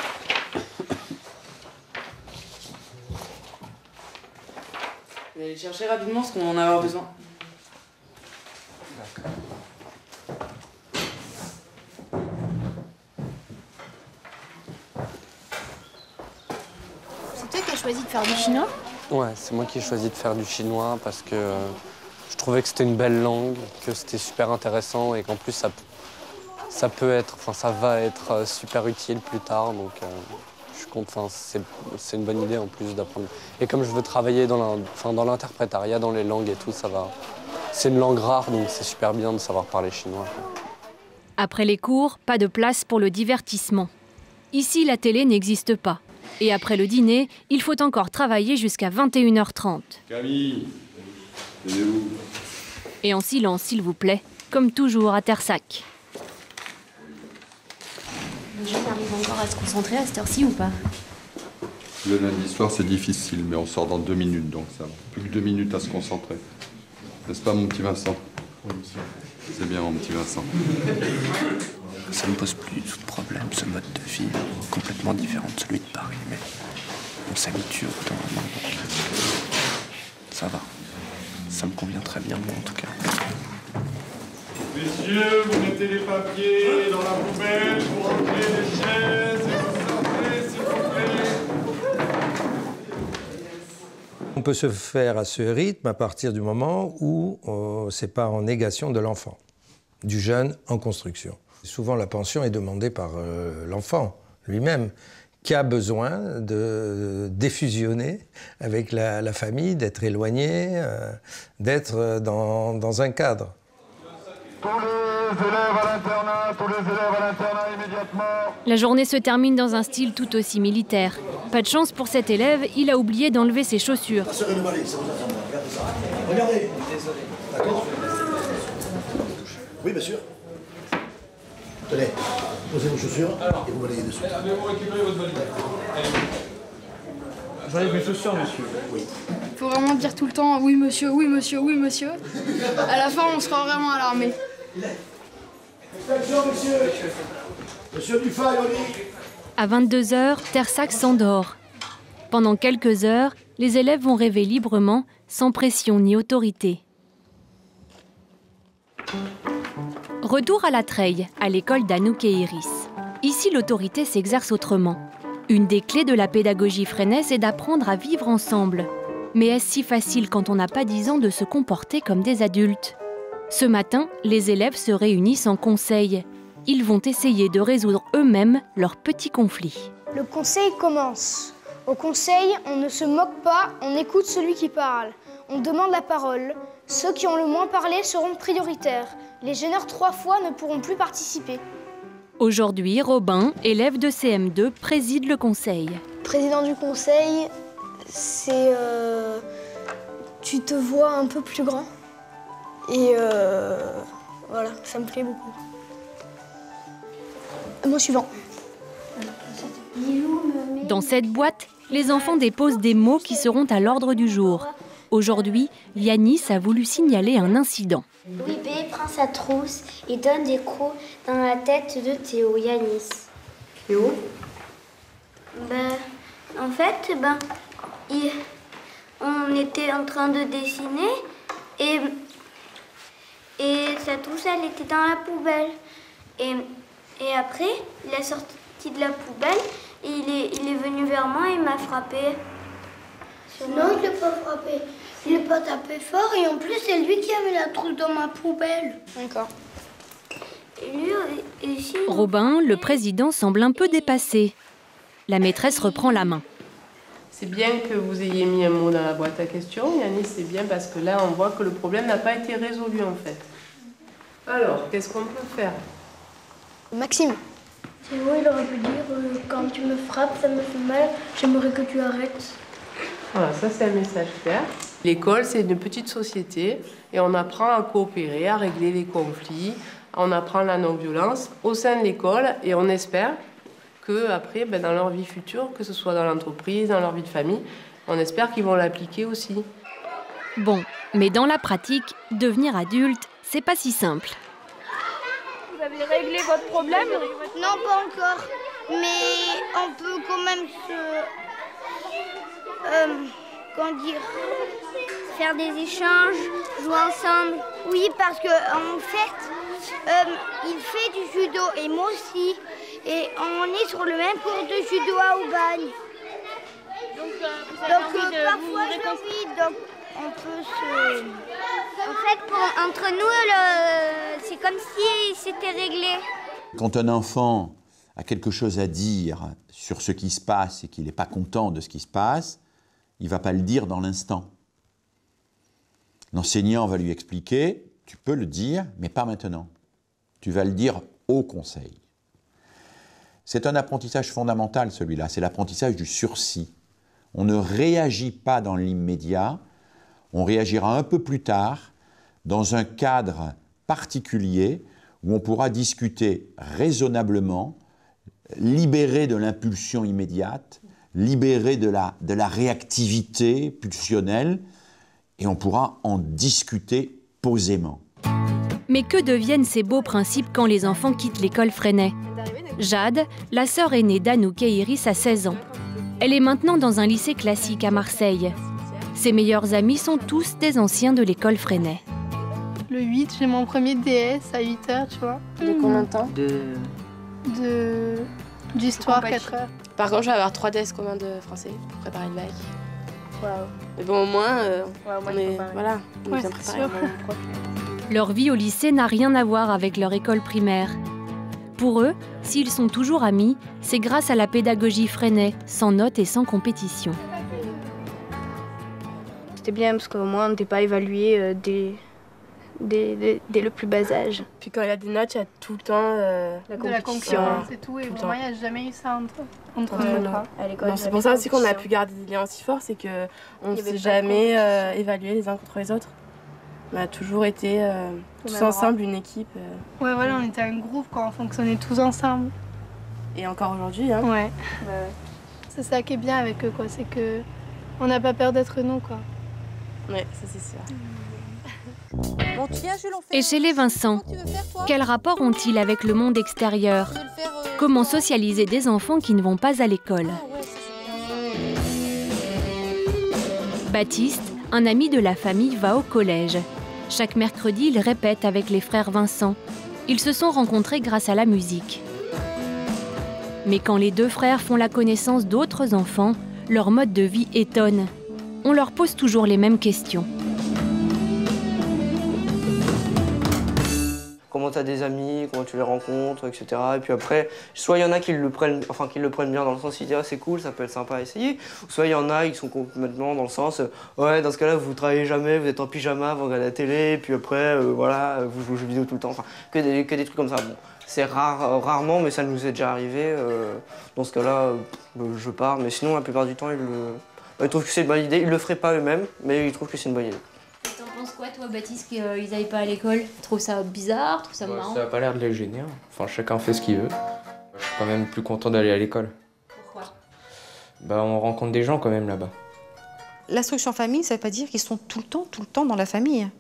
Vous allez chercher rapidement ce qu'on en a avoir besoin. D'accord. C'est toi qui as choisi de faire du chinois? Ouais, c'est moi qui ai choisi de faire du chinois parce que euh, je trouvais que c'était une belle langue, que c'était super intéressant et qu'en plus ça, ça peut être, enfin ça va être euh, super utile plus tard. Donc euh, je suis content, enfin, c'est une bonne idée en plus d'apprendre. Et comme je veux travailler dans l'interprétariat, dans les langues et tout, ça va. C'est une langue rare, donc c'est super bien de savoir parler chinois. Après les cours, pas de place pour le divertissement. Ici, la télé n'existe pas. Et après le dîner, il faut encore travailler jusqu'à vingt et une heures trente. Camille, t'es où? Et en silence, s'il vous plaît, comme toujours à Tersac. Les jeunes arrivent encore à se concentrer à cette heure-ci ou pas? Le lundi soir, c'est difficile, mais on sort dans deux minutes, donc ça va. Plus que deux minutes à se concentrer. N'est-ce pas, mon petit Vincent? Oui, monsieur. C'est bien, mon petit Vincent. Ça ne me pose plus du tout de problème, ce mode de vie complètement différent de celui de Paris, mais on s'habitue au bout d'un moment, donc ça va. Ça me convient très bien, moi, en tout cas. Messieurs, vous mettez les papiers dans la poubelle, vous rentrez les chaises et vous sortez, s'il vous plaît. On peut se faire à ce rythme à partir du moment où euh, c'est pas en négation de l'enfant, du jeune en construction. Souvent, la pension est demandée par euh, l'enfant lui-même, qui a besoin de défusionner avec la, la famille, d'être éloigné, euh, d'être dans, dans un cadre. Tous les élèves à l'internat, tous les élèves à l'internat immédiatement. La journée se termine dans un style tout aussi militaire. Pas de chance pour cet élève, il a oublié d'enlever ses chaussures. Regardez. Désolé. D'accord. Oui, bien sûr. Tenez, posez vos chaussures et vous balayez dessus. Avez-vous récupéré votre valise? J'enlève mes chaussures, monsieur. Oui. Il faut vraiment dire tout le temps oui monsieur, oui monsieur, oui monsieur. À la fin, on sera vraiment alarmé. Attention, monsieur. Monsieur Dufay, on dit. À vingt-deux heures, Terssac s'endort. Pendant quelques heures, les élèves vont rêver librement, sans pression ni autorité. Retour à la Treille, à l'école d'Anouk et Iris. Ici, l'autorité s'exerce autrement. Une des clés de la pédagogie Freinet, c'est d'apprendre à vivre ensemble. Mais est-ce si facile quand on n'a pas dix ans de se comporter comme des adultes? Ce matin, les élèves se réunissent en conseil. Ils vont essayer de résoudre eux-mêmes leurs petits conflits. Le conseil commence. Au conseil, on ne se moque pas, on écoute celui qui parle. On demande la parole. Ceux qui ont le moins parlé seront prioritaires. Les gêneurs trois fois ne pourront plus participer. Aujourd'hui, Robin, élève de C M deux, préside le conseil. Président du conseil, c'est... Euh, tu te vois un peu plus grand. Et euh, voilà, ça me plaît beaucoup. Mot suivant. Dans cette boîte, les enfants déposent des mots qui seront à l'ordre du jour. Aujourd'hui, Yanis a voulu signaler un incident. Louis B prend sa trousse et donne des crocs dans la tête de Théo, Yanis. Théo? Ben, en fait, ben, il, on était en train de dessiner et, et sa trousse, elle était dans la poubelle. Et, et après, il est sorti de la poubelle et il est, il est venu vers moi et il m'a frappé. Non, je ne l'ai pas frappé. Il n'est pas tapé fort et en plus, c'est lui qui avait la trousse dans ma poubelle. D'accord. Et lui, ici... Robin, le président, semble un peu dépassé. La maîtresse reprend la main. C'est bien que vous ayez mis un mot dans la boîte à questions, Yanis, c'est bien parce que là, on voit que le problème n'a pas été résolu en fait. Alors, qu'est-ce qu'on peut faire? Maxime. Théo, il aurait pu dire euh, quand tu me frappes, ça me fait mal, j'aimerais que tu arrêtes. Voilà, ça c'est un message clair. L'école, c'est une petite société et on apprend à coopérer, à régler les conflits, on apprend la non-violence au sein de l'école et on espère que après, ben, dans leur vie future, que ce soit dans l'entreprise, dans leur vie de famille, on espère qu'ils vont l'appliquer aussi. Bon, mais dans la pratique, devenir adulte, c'est pas si simple. Vous avez réglé votre problème? Non, pas encore. Mais on peut quand même se... Euh, comment dire? Faire des échanges, jouer ensemble. Oui, parce que en fait, euh, il fait du judo et moi aussi. Et on est sur le même cours de judo à Aubagne. Donc, euh, vous avez donc envie euh, de parfois vous j'ai envie, donc on peut se... En fait, pour, entre nous, le... c'est comme si c'était réglé. Quand un enfant a quelque chose à dire sur ce qui se passe et qu'il n'est pas content de ce qui se passe, il ne va pas le dire dans l'instant. L'enseignant va lui expliquer, tu peux le dire, mais pas maintenant. Tu vas le dire au conseil. C'est un apprentissage fondamental, celui-là, c'est l'apprentissage du sursis. On ne réagit pas dans l'immédiat, on réagira un peu plus tard, dans un cadre particulier, où on pourra discuter raisonnablement, libéré de l'impulsion immédiate, libéré de la, de la réactivité pulsionnelle, et on pourra en discuter posément. Mais que deviennent ces beaux principes quand les enfants quittent l'école Freinet? Jade, la sœur aînée d'Anouk et Iris, a seize ans. Elle est maintenant dans un lycée classique à Marseille. Ses meilleurs amis sont tous des anciens de l'école Freinet. Le huit, j'ai mon premier D S à huit heures, tu vois. De combien de temps? De... De... d'histoire, quatre heures. Par contre, je vais avoir trois D S communs de français pour préparer le bac. Waouh. Mais bon, au moins, euh, ouais, moi, on est, voilà, on ouais, est bien préparés. Leur vie au lycée n'a rien à voir avec leur école primaire. Pour eux, s'ils sont toujours amis, c'est grâce à la pédagogie Freinet, sans notes et sans compétition. C'était bien parce qu'au moins on n'était pas évalué euh, dès, dès, dès, dès le plus bas âge. Puis quand il y a des notes, il y a tout le temps euh, la de la compétition. concurrence et tout. Et bon, moi, il n'y a jamais eu ça entre, entre Ouais, nous. non. quoi. À l'école, C'est j'avais pour ça pas aussi qu'on a compétition. pu garder des liens aussi forts, c'est qu'on Il ne y avait s'est pas de jamais euh, évalué les uns contre les autres. On a toujours été euh, tous même ensemble, une équipe. euh. Ouais, voilà, on était un groupe quand on fonctionnait tous ensemble. Et encore aujourd'hui. Hein. Ouais. C'est ça qui est bien avec eux, quoi. C'est que on n'a pas peur d'être nous, quoi. Ouais, ça c'est sûr. Bon, tiens, Jules, on fait Et chez les Vincent, quel rapport ont-ils avec le monde extérieur? Comment socialiser des enfants qui ne vont pas à l'école? Baptiste, un ami de la famille, va au collège. Chaque mercredi, il répète avec les frères Vincent. Ils se sont rencontrés grâce à la musique. Mais quand les deux frères font la connaissance d'autres enfants, leur mode de vie étonne. On leur pose toujours les mêmes questions. Comment tu as des amis, comment tu les rencontres, et cetera. Et puis après, soit il y en a qui le prennent, enfin, qui le prennent bien dans le sens, ils disent ah, c'est cool, ça peut être sympa à essayer. Soit il y en a qui sont complètement dans le sens, euh, ouais, dans ce cas-là, vous travaillez jamais, vous êtes en pyjama, vous regardez la télé, et puis après, euh, voilà, vous jouez aux jeux vidéo tout le temps. Enfin, que des, que des trucs comme ça. Bon, c'est rare, euh, rarement, mais ça nous est déjà arrivé. Euh, dans ce cas-là, euh, je pars, mais sinon, la plupart du temps, ils, le... ils trouvent que c'est une bonne idée. Ils le feraient pas eux-mêmes, mais ils trouvent que c'est une bonne idée. T'en penses quoi, toi, Baptiste, qu'ils n'aillent pas à l'école? Tu trouves ça bizarre? Tu trouves ça Bah, marrant? ça n'a pas l'air de les gêner. hein. Enfin, chacun fait ce qu'il veut. Je suis quand même plus content d'aller à l'école. Pourquoi? Bah, on rencontre des gens quand même là-bas. L'instruction famille, ça ne veut pas dire qu'ils sont tout le temps, tout le temps dans la famille.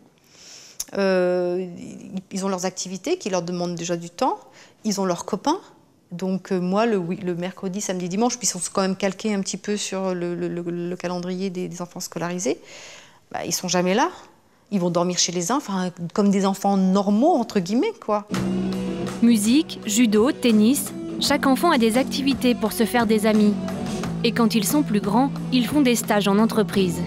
Euh, ils ont leurs activités qui leur demandent déjà du temps. Ils ont leurs copains. Donc euh, moi, le, oui, le mercredi, samedi, dimanche, puis ils sont quand même calqués un petit peu sur le, le, le, le calendrier des, des enfants scolarisés. Bah, ils sont jamais là. Ils vont dormir chez les uns, enfin, comme des enfants normaux, entre guillemets, quoi. Musique, judo, tennis, chaque enfant a des activités pour se faire des amis. Et quand ils sont plus grands, ils font des stages en entreprise.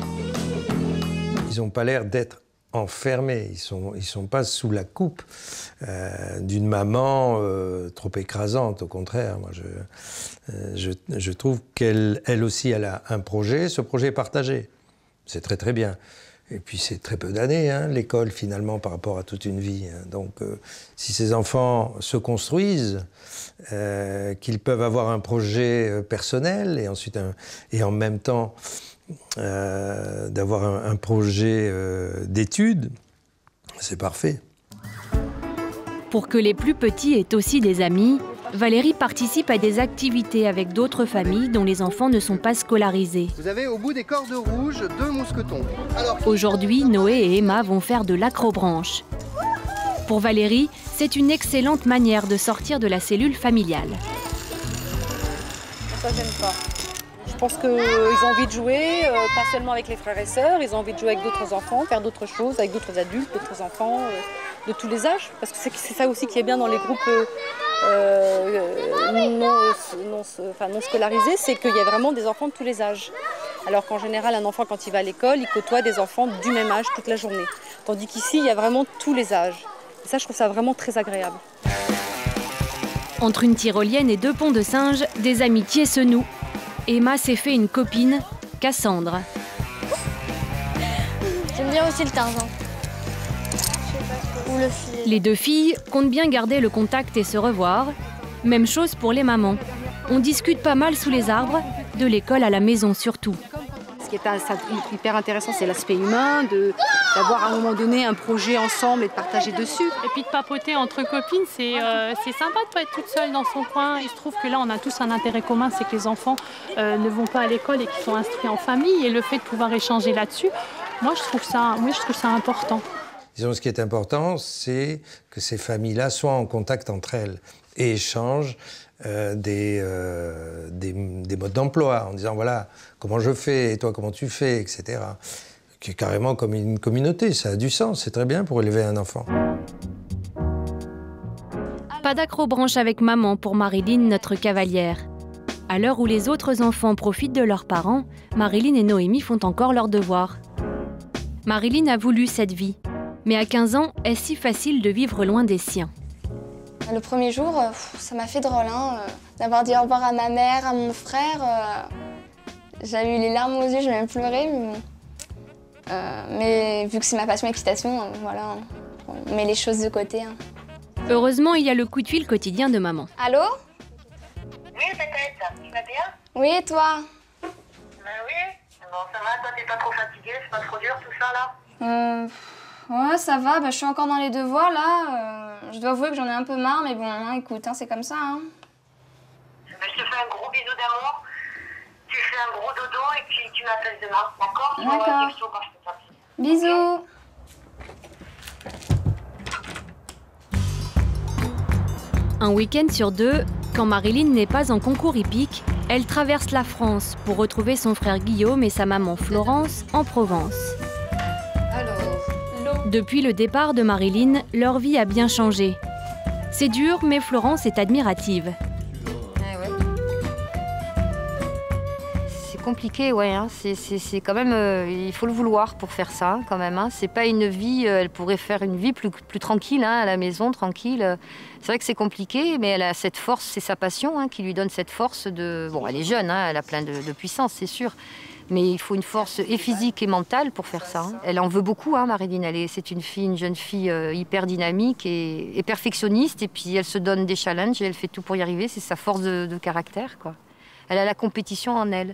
Ils n'ont pas l'air d'être enfermés, ils ne sont, ils sont pas sous la coupe euh, d'une maman euh, trop écrasante, au contraire. Moi, je, euh, je, je trouve qu'elle elle aussi, elle a un projet, ce projet est partagé. C'est très très bien. Et puis c'est très peu d'années, hein, l'école finalement, par rapport à toute une vie. Donc euh, si ces enfants se construisent, euh, qu'ils peuvent avoir un projet personnel et ensuite un, et en même temps euh, d'avoir un, un projet euh, d'études, c'est parfait. Pour que les plus petits aient aussi des amis, Valérie participe à des activités avec d'autres familles dont les enfants ne sont pas scolarisés. Vous avez au bout des cordes rouges deux mousquetons. Alors... Aujourd'hui, Noé et Emma vont faire de l'acrobranche. Pour Valérie, c'est une excellente manière de sortir de la cellule familiale. Ça, j'aime pas. Je pense qu'ils ont envie de jouer, euh, pas seulement avec les frères et sœurs, ils ont envie de jouer avec d'autres enfants, faire d'autres choses, avec d'autres adultes, d'autres enfants, euh, de tous les âges. Parce que c'est ça aussi qui est bien dans les groupes euh, euh, non, non, enfin, non scolarisés, c'est qu'il y a vraiment des enfants de tous les âges. Alors qu'en général, un enfant, quand il va à l'école, il côtoie des enfants du même âge toute la journée. Tandis qu'ici, il y a vraiment tous les âges. Et ça, je trouve ça vraiment très agréable. Entre une tyrolienne et deux ponts de singes, des amitiés se nouent. Emma s'est fait une copine, Cassandre. J'aime bien aussi le Tarzan. Ou le filet. Les deux filles comptent bien garder le contact et se revoir. Même chose pour les mamans. On discute pas mal sous les arbres, de l'école à la maison surtout. Ce qui est hyper intéressant, c'est l'aspect humain, d'avoir à un moment donné un projet ensemble et de partager dessus. Et puis de papoter entre copines, c'est euh, sympa de ne pas être toute seule dans son coin. Il se trouve que là, on a tous un intérêt commun, c'est que les enfants euh, ne vont pas à l'école et qu'ils sont instruits en famille. Et le fait de pouvoir échanger là-dessus, moi, je trouve ça, moi, je trouve ça important. Disons, ce qui est important, c'est que ces familles-là soient en contact entre elles et échangent euh, des, euh, des, des modes d'emploi, en disant, voilà, comment je fais, et toi, comment tu fais, et cetera. Qui est carrément comme une communauté, ça a du sens, c'est très bien pour élever un enfant. Pas d'acrobranche avec maman pour Marilyn, notre cavalière. À l'heure où les autres enfants profitent de leurs parents, Marilyn et Noémie font encore leurs devoirs. Marilyn a voulu cette vie. Mais à quinze ans, est-ce si facile de vivre loin des siens? Le premier jour, euh, ça m'a fait drôle, hein, euh, d'avoir dit au revoir à ma mère, à mon frère. Euh, J'avais eu les larmes aux yeux, j'ai même pleuré. Mais, euh, mais vu que c'est ma passion équitation, euh, voilà, on met les choses de côté. Hein. Heureusement, il y a le coup de fil quotidien de maman. Allô? Oui, peut-être. Tu vas bien? Oui, et toi? Ben oui. Bon, ça va, toi, t'es pas trop fatiguée, c'est pas trop dur tout ça, là? Euh... Ouais, ça va, bah, je suis encore dans les devoirs, là. Euh, je dois avouer que j'en ai un peu marre, mais bon, hein, écoute, hein, c'est comme ça. Hein. Ben, je te fais un gros bisou d'amour, tu fais un gros dodo et puis tu m'appelles demain, d'accord? D'accord. Bisous. Un week-end sur deux, quand Marilyn n'est pas en concours hippique, elle traverse la France pour retrouver son frère Guillaume et sa maman Florence en Provence. Depuis le départ de Marilyn, leur vie a bien changé. C'est dur, mais Florence est admirative. C'est compliqué, ouais. Hein. C'est quand même, euh, il faut le vouloir pour faire ça, quand même. Hein. C'est pas une vie. Euh, elle pourrait faire une vie plus, plus tranquille, hein, à la maison, tranquille. C'est vrai que c'est compliqué, mais elle a cette force, c'est sa passion, hein, qui lui donne cette force de. Bon, elle est jeune, hein, elle a plein de, de puissance, c'est sûr. Mais il faut une force et physique et mentale pour faire ça. Hein. Elle en veut beaucoup, hein, Marilyn. C'est une fille, une jeune fille euh, hyper dynamique et, et perfectionniste. Et puis elle se donne des challenges et elle fait tout pour y arriver. C'est sa force de, de caractère, quoi. Elle a la compétition en elle.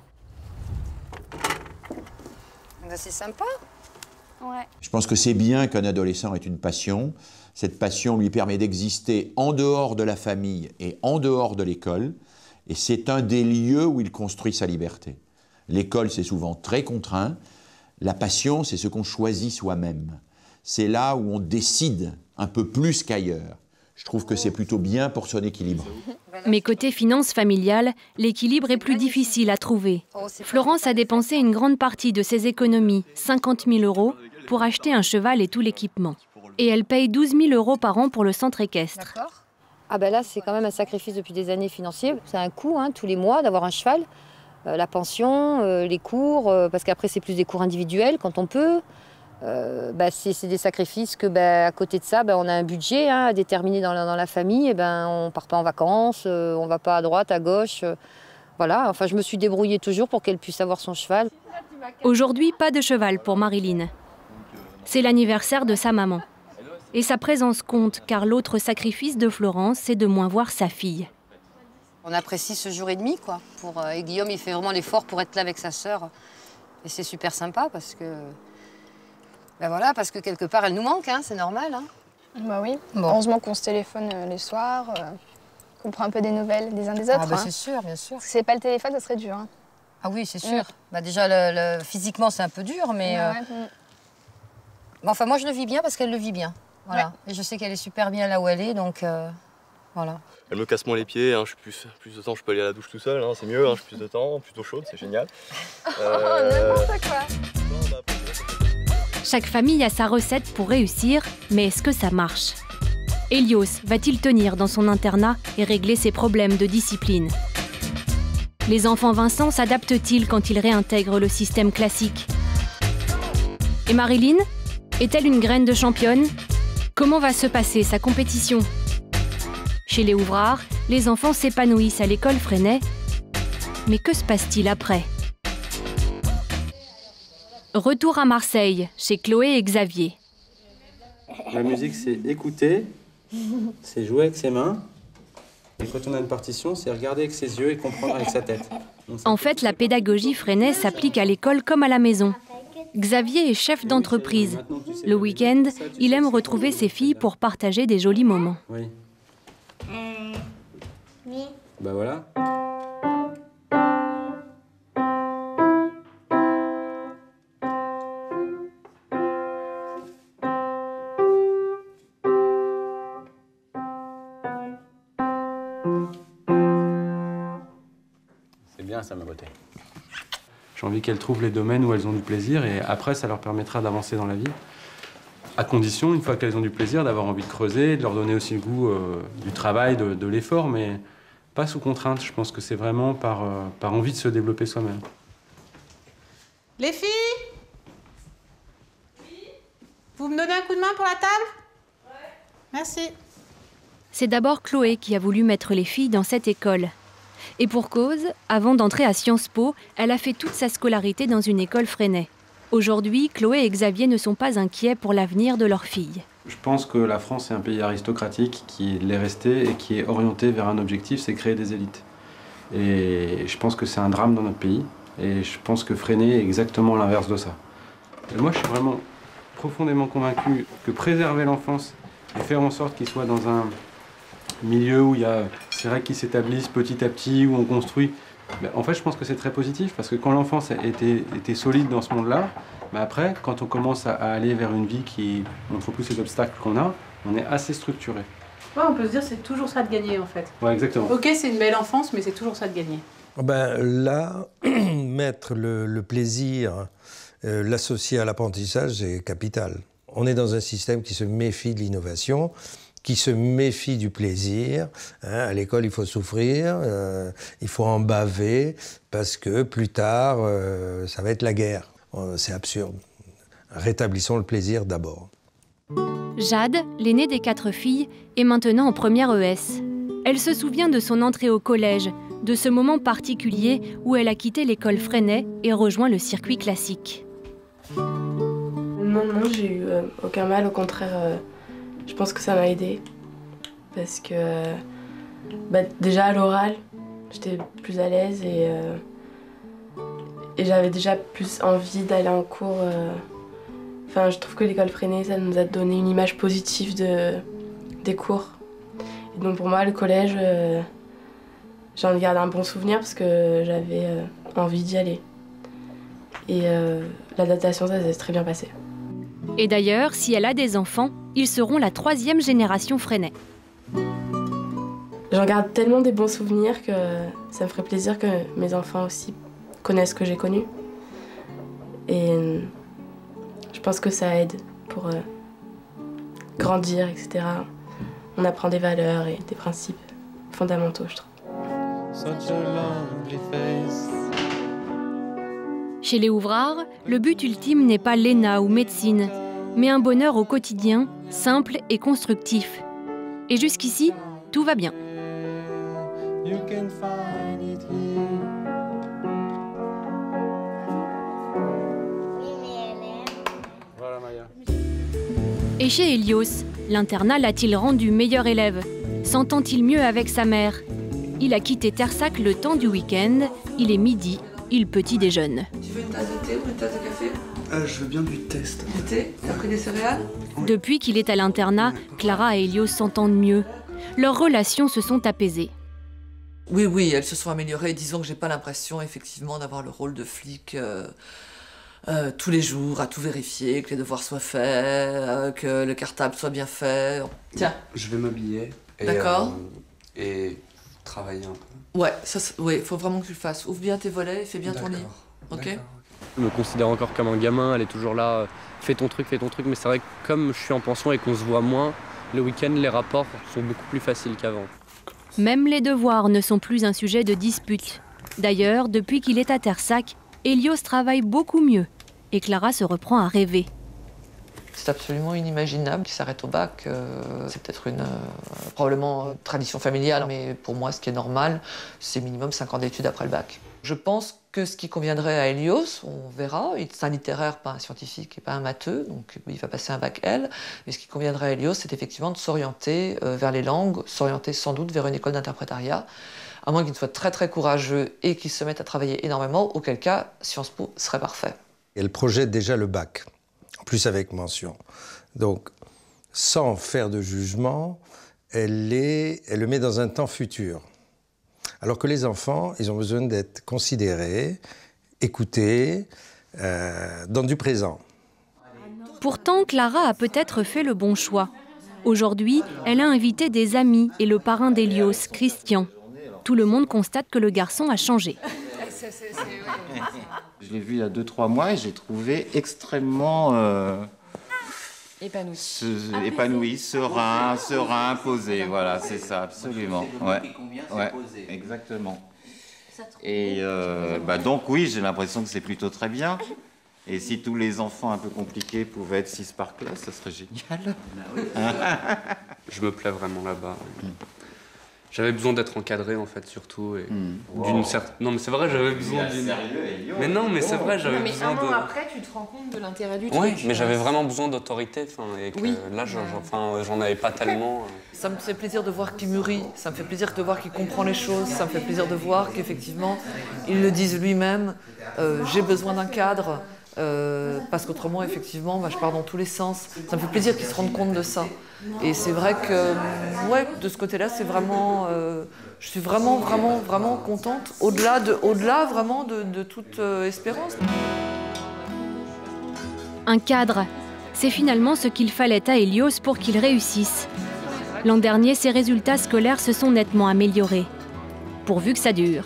C'est sympa. Ouais. Je pense que c'est bien qu'un adolescent ait une passion. Cette passion lui permet d'exister en dehors de la famille et en dehors de l'école. Et c'est un des lieux où il construit sa liberté. L'école, c'est souvent très contraint. La passion, c'est ce qu'on choisit soi-même. C'est là où on décide un peu plus qu'ailleurs. Je trouve que c'est plutôt bien pour son équilibre. Mais côté finances familiales, l'équilibre est plus difficile à trouver. Florence a dépensé une grande partie de ses économies, cinquante mille euros, pour acheter un cheval et tout l'équipement. Et elle paye douze mille euros par an pour le centre équestre. Ah ben là, c'est quand même un sacrifice depuis des années financier. C'est un coût, hein, tous les mois, d'avoir un cheval. Euh, la pension, euh, les cours, euh, parce qu'après, c'est plus des cours individuels quand on peut. Euh, bah, c'est des sacrifices que, bah, à côté de ça, bah, on a un budget, hein, à déterminer dans la, dans la famille. Et ben, on ne part pas en vacances, euh, on ne va pas à droite, à gauche. Euh, voilà, enfin, je me suis débrouillée toujours pour qu'elle puisse avoir son cheval. Aujourd'hui, pas de cheval pour Marilyn. C'est l'anniversaire de sa maman. Et sa présence compte, car l'autre sacrifice de Florence, c'est de moins voir sa fille. On apprécie ce jour et demi, quoi. Pour, euh, et Guillaume, il fait vraiment l'effort pour être là avec sa sœur. Et c'est super sympa parce que... Ben voilà, parce que quelque part, elle nous manque, hein, c'est normal. Hein. Bah oui. Bon. Heureusement qu'on se téléphone euh, les soirs, euh, qu'on prend un peu des nouvelles des uns des autres. Ah bah hein. c'est sûr, bien sûr. Si c'est pas le téléphone, ça serait dur. Hein. Ah oui, c'est sûr. Mm. Bah déjà, le, le, physiquement, c'est un peu dur, mais... Bah euh... ouais. mm. bon, enfin, moi, je le vis bien parce qu'elle le vit bien. Voilà. Ouais. Et je sais qu'elle est super bien là où elle est, donc euh, voilà. Elle me casse moins les pieds, hein, je suis plus, plus de temps, je peux aller à la douche tout seul, hein, c'est mieux, hein, je suis plus de temps, plutôt chaude, c'est génial. Euh... Oh, n'importe quoi. Chaque famille a sa recette pour réussir, mais est-ce que ça marche? Elios va-t-il tenir dans son internat et régler ses problèmes de discipline? Les enfants Vincent s'adaptent-ils quand ils réintègrent le système classique? Et Marilyn? Est-elle une graine de championne? Comment va se passer sa compétition? Chez les Ouvrards, les enfants s'épanouissent à l'école Freinet. Mais que se passe-t-il après? Retour à Marseille, chez Chloé et Xavier. La musique, c'est écouter, c'est jouer avec ses mains. Et quand on a une partition, c'est regarder avec ses yeux et comprendre avec sa tête. Donc, en fait, la pédagogie Freinet s'applique à l'école comme à la maison. Xavier est chef d'entreprise. Le week-end, il aime retrouver ses filles pour partager des jolis moments. Oui. Euh, oui. Bah voilà. C'est bien ça, ma beauté. J'ai envie qu'elles trouvent les domaines où elles ont du plaisir et après, ça leur permettra d'avancer dans la vie. À condition, une fois qu'elles ont du plaisir, d'avoir envie de creuser, de leur donner aussi le goût euh, du travail, de, de l'effort, mais pas sous contrainte. Je pense que c'est vraiment par, euh, par envie de se développer soi-même. Les filles? Oui. Vous me donnez un coup de main pour la table? Ouais. Merci. C'est d'abord Chloé qui a voulu mettre les filles dans cette école. Et pour cause, avant d'entrer à Sciences Po, elle a fait toute sa scolarité dans une école Freinet. Aujourd'hui, Chloé et Xavier ne sont pas inquiets pour l'avenir de leur fille. Je pense que la France est un pays aristocratique qui l'est resté et qui est orienté vers un objectif, c'est créer des élites. Et je pense que c'est un drame dans notre pays. Et je pense que Freinet est exactement l'inverse de ça. Et moi, je suis vraiment profondément convaincu que préserver l'enfance et faire en sorte qu'il soit dans un milieu où il y a ces règles qui s'établissent petit à petit, où on construit, ben, en fait, je pense que c'est très positif parce que quand l'enfance était, était solide dans ce monde-là, ben après, quand on commence à, à aller vers une vie qui montre plus les obstacles qu'on a, on est assez structuré. Ouais, on peut se dire c'est toujours ça de gagner en fait. Ouais, exactement. Ok, c'est une belle enfance, mais c'est toujours ça de gagner. Ben, là, mettre le, le plaisir, euh, l'associer à l'apprentissage, c'est capital. On est dans un système qui se méfie de l'innovation, qui se méfie du plaisir. Hein, à l'école, il faut souffrir, euh, il faut en baver, parce que plus tard, euh, ça va être la guerre. Euh, c'est absurde. Rétablissons le plaisir d'abord. Jade, l'aînée des quatre filles, est maintenant en première E S. Elle se souvient de son entrée au collège, de ce moment particulier où elle a quitté l'école Freinet et rejoint le circuit classique. Non, non, j'ai eu euh, aucun mal, au contraire, euh, je pense que ça m'a aidée. Parce que, euh, bah, déjà à l'oral, j'étais plus à l'aise et, euh, et j'avais déjà plus envie d'aller en cours. Euh, enfin, je trouve que l'école Freinet, ça nous a donné une image positive de, des cours. Et donc pour moi, le collège, euh, j'en garde un bon souvenir parce que j'avais euh, envie d'y aller. Et euh, l'adaptation, ça s'est très bien passé. Et d'ailleurs, si elle a des enfants, ils seront la troisième génération Freinet. J'en garde tellement des bons souvenirs que ça me ferait plaisir que mes enfants aussi connaissent ce que j'ai connu. Et euh, je pense que ça aide pour euh, grandir, et cetera. On apprend des valeurs et des principes fondamentaux, je trouve. Chez les Ouvrards, le but ultime n'est pas l'E N A ou médecine, mais un bonheur au quotidien, simple et constructif. Et jusqu'ici, tout va bien. Et chez Hélios, l'internat l'a-t-il rendu meilleur élève? S'entend-il mieux avec sa mère? Il a quitté Tersac le temps du week-end, il est midi, il petit déjeune. Tu veux une tasse de thé ou une tasse de café? euh, Je veux bien du test. Du thé? T'as pris des céréales? Depuis qu'il est à l'internat, Clara et Hélios s'entendent mieux. Leurs relations se sont apaisées. Oui, oui, elles se sont améliorées. Disons que j'ai pas l'impression, effectivement, d'avoir le rôle de flic euh, euh, tous les jours, à tout vérifier, que les devoirs soient faits, euh, que le cartable soit bien fait. Tiens. Je vais m'habiller. D'accord. Euh, et travailler un peu. Ouais, ça, ouais, faut vraiment que tu le fasses. Ouvre bien tes volets, fais bien ton lit. Ok? Je me considère encore comme un gamin, elle est toujours là, fais ton truc, fais ton truc. Mais c'est vrai que comme je suis en pension et qu'on se voit moins, le week-end, les rapports sont beaucoup plus faciles qu'avant. Même les devoirs ne sont plus un sujet de dispute. D'ailleurs, depuis qu'il est à Tersac, Hélios travaille beaucoup mieux et Clara se reprend à rêver. C'est absolument inimaginable qu'il s'arrête au bac. Euh, c'est peut-être une euh, probablement euh, tradition familiale, mais pour moi, ce qui est normal, c'est minimum cinq ans d'études après le bac. Je pense que ce qui conviendrait à Hélios, on verra, c'est un littéraire, pas un scientifique et pas un matheux, donc il va passer un bac L, mais ce qui conviendrait à Hélios, c'est effectivement de s'orienter euh, vers les langues, s'orienter sans doute vers une école d'interprétariat, à moins qu'il soit très très courageux et qu'il se mette à travailler énormément, auquel cas Sciences Po serait parfait. Elle projette déjà le bac, en plus avec mention. Donc, sans faire de jugement, elle, est, elle le met dans un temps futur. Alors que les enfants, ils ont besoin d'être considérés, écoutés, euh, dans du présent. Pourtant, Clara a peut-être fait le bon choix. Aujourd'hui, elle a invité des amis et le parrain d'Hélios, Christian. Tout le monde constate que le garçon a changé. Je l'ai vu il y a deux trois mois et j'ai trouvé extrêmement euh, épanoui, se, épanoui, serein, serein, posé. Voilà, c'est ça, absolument. Ouais, ouais, exactement. Et euh, bah donc oui, j'ai l'impression que c'est plutôt très bien. Et si tous les enfants un peu compliqués pouvaient être six par classe, ça serait génial. Je me plais vraiment là-bas. J'avais besoin d'être encadré en fait surtout et mmh. d'une wow. certaine. Non mais c'est vrai, j'avais besoin d'une. Mais non mais c'est vrai, j'avais mais besoin un an de. après, tu te rends compte de l'intérêt du Oui, truc. mais j'avais vraiment besoin d'autorité, enfin et que oui. là, j'en enfin, j'en avais pas tellement. Ça me fait plaisir de voir qu'il mûrit, ça me fait plaisir de voir qu'il comprend les choses, ça me fait plaisir de voir qu'effectivement, il le dise lui-même. Euh, j'ai besoin d'un cadre. Euh, parce qu'autrement, effectivement, bah, je pars dans tous les sens. Ça me fait plaisir qu'ils se rendent compte de ça. Et c'est vrai que, ouais, de ce côté-là, c'est vraiment, euh, je suis vraiment, vraiment, vraiment contente. Au-delà de, au-delà vraiment de, de toute euh, espérance. Un cadre, c'est finalement ce qu'il fallait à Hélios pour qu'il réussisse. L'an dernier, ses résultats scolaires se sont nettement améliorés. Pourvu que ça dure.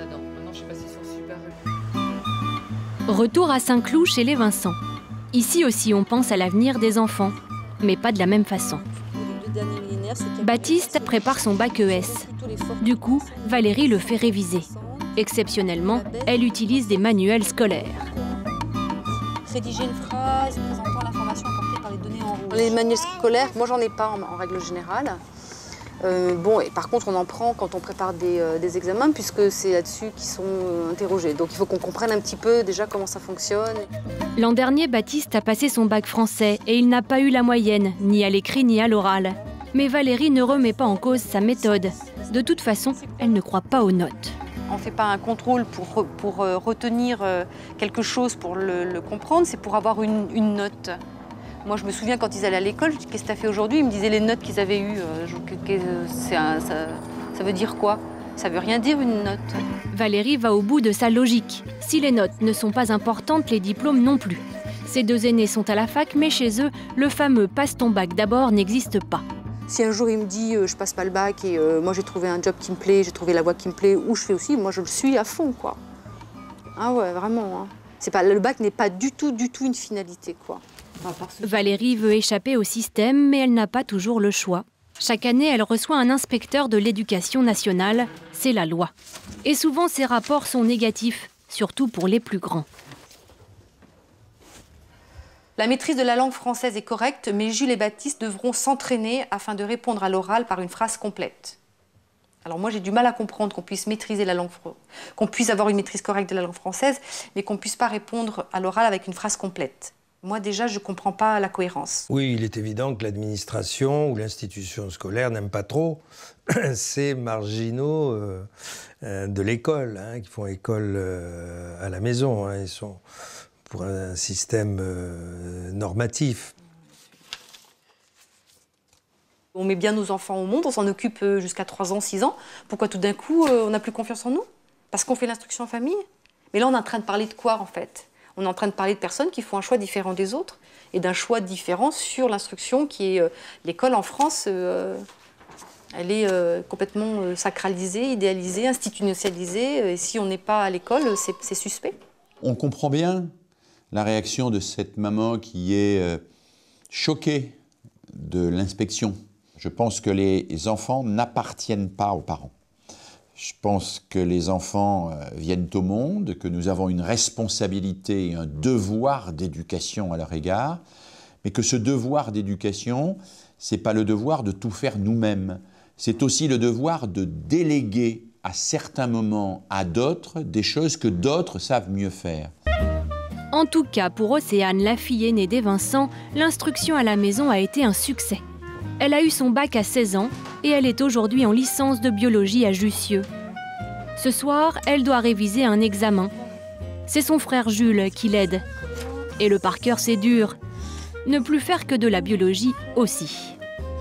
Retour à Saint-Cloud chez les Vincent. Ici aussi, on pense à l'avenir des enfants, mais pas de la même façon. Baptiste prépare son bac E S. Du coup, Valérie le fait réviser. Exceptionnellement, elle utilise des manuels scolaires. Rédiger une phrase présentant l'information apportée par les données en rouge. Les manuels scolaires, moi j'en ai pas en, en règle générale. Euh, bon, et par contre, on en prend quand on prépare des, euh, des examens, puisque c'est là-dessus qu'ils sont euh, interrogés. Donc il faut qu'on comprenne un petit peu déjà comment ça fonctionne. L'an dernier, Baptiste a passé son bac français et il n'a pas eu la moyenne, ni à l'écrit ni à l'oral. Mais Valérie ne remet pas en cause sa méthode. De toute façon, elle ne croit pas aux notes. On ne fait pas un contrôle pour, pour euh, retenir euh, quelque chose, pour le, le comprendre, c'est pour avoir une, une note. Moi, je me souviens quand ils allaient à l'école, je dis qu'est-ce que tu as fait aujourd'hui? Ils me disaient les notes qu'ils avaient eues. Euh, je, que, que, un, ça, ça veut dire quoi? Ça veut rien dire une note. Valérie va au bout de sa logique. Si les notes ne sont pas importantes, les diplômes non plus. Ses deux aînés sont à la fac, mais chez eux, le fameux « passe ton bac d'abord » n'existe pas. Si un jour il me dit euh, je passe pas le bac et euh, moi j'ai trouvé un job qui me plaît, j'ai trouvé la voie qui me plaît, ou je fais aussi, moi je le suis à fond, quoi. Ah ouais, vraiment. Hein. C'est pas, le bac n'est pas du tout, du tout une finalité, quoi. Valérie veut échapper au système, mais elle n'a pas toujours le choix. Chaque année, elle reçoit un inspecteur de l'éducation nationale, c'est la loi. Et souvent, ses rapports sont négatifs, surtout pour les plus grands. La maîtrise de la langue française est correcte, mais Jules et Baptiste devront s'entraîner afin de répondre à l'oral par une phrase complète. Alors moi, j'ai du mal à comprendre qu'on puisse maîtriser la langue, qu'on puisse avoir une maîtrise correcte de la langue française, mais qu'on ne puisse pas répondre à l'oral avec une phrase complète. Moi, déjà, je ne comprends pas la cohérence. Oui, il est évident que l'administration ou l'institution scolaire n'aime pas trop ces marginaux euh, euh, de l'école, hein, qui font école euh, à la maison. Hein, ils sont pour un système euh, normatif. On met bien nos enfants au monde, on s'en occupe jusqu'à trois ans, six ans. Pourquoi tout d'un coup, euh, on n'a plus confiance en nous? Parce qu'on fait l'instruction en famille? Mais là, on est en train de parler de quoi, en fait? On est en train de parler de personnes qui font un choix différent des autres et d'un choix différent sur l'instruction qui est... Euh, l'école en France, euh, elle est euh, complètement euh, sacralisée, idéalisée, institutionnalisée. Et si on n'est pas à l'école, c'est suspect. On comprend bien la réaction de cette maman qui est euh, choquée de l'inspection. Je pense que les enfants n'appartiennent pas aux parents. Je pense que les enfants viennent au monde, que nous avons une responsabilité et un devoir d'éducation à leur égard, mais que ce devoir d'éducation, ce n'est pas le devoir de tout faire nous-mêmes. C'est aussi le devoir de déléguer à certains moments à d'autres des choses que d'autres savent mieux faire. En tout cas, pour Océane, la fille aînée des Vincent, l'instruction à la maison a été un succès. Elle a eu son bac à seize ans et elle est aujourd'hui en licence de biologie à Jussieu. Ce soir, elle doit réviser un examen. C'est son frère Jules qui l'aide. Et le par cœur, c'est dur. Ne plus faire que de la biologie aussi.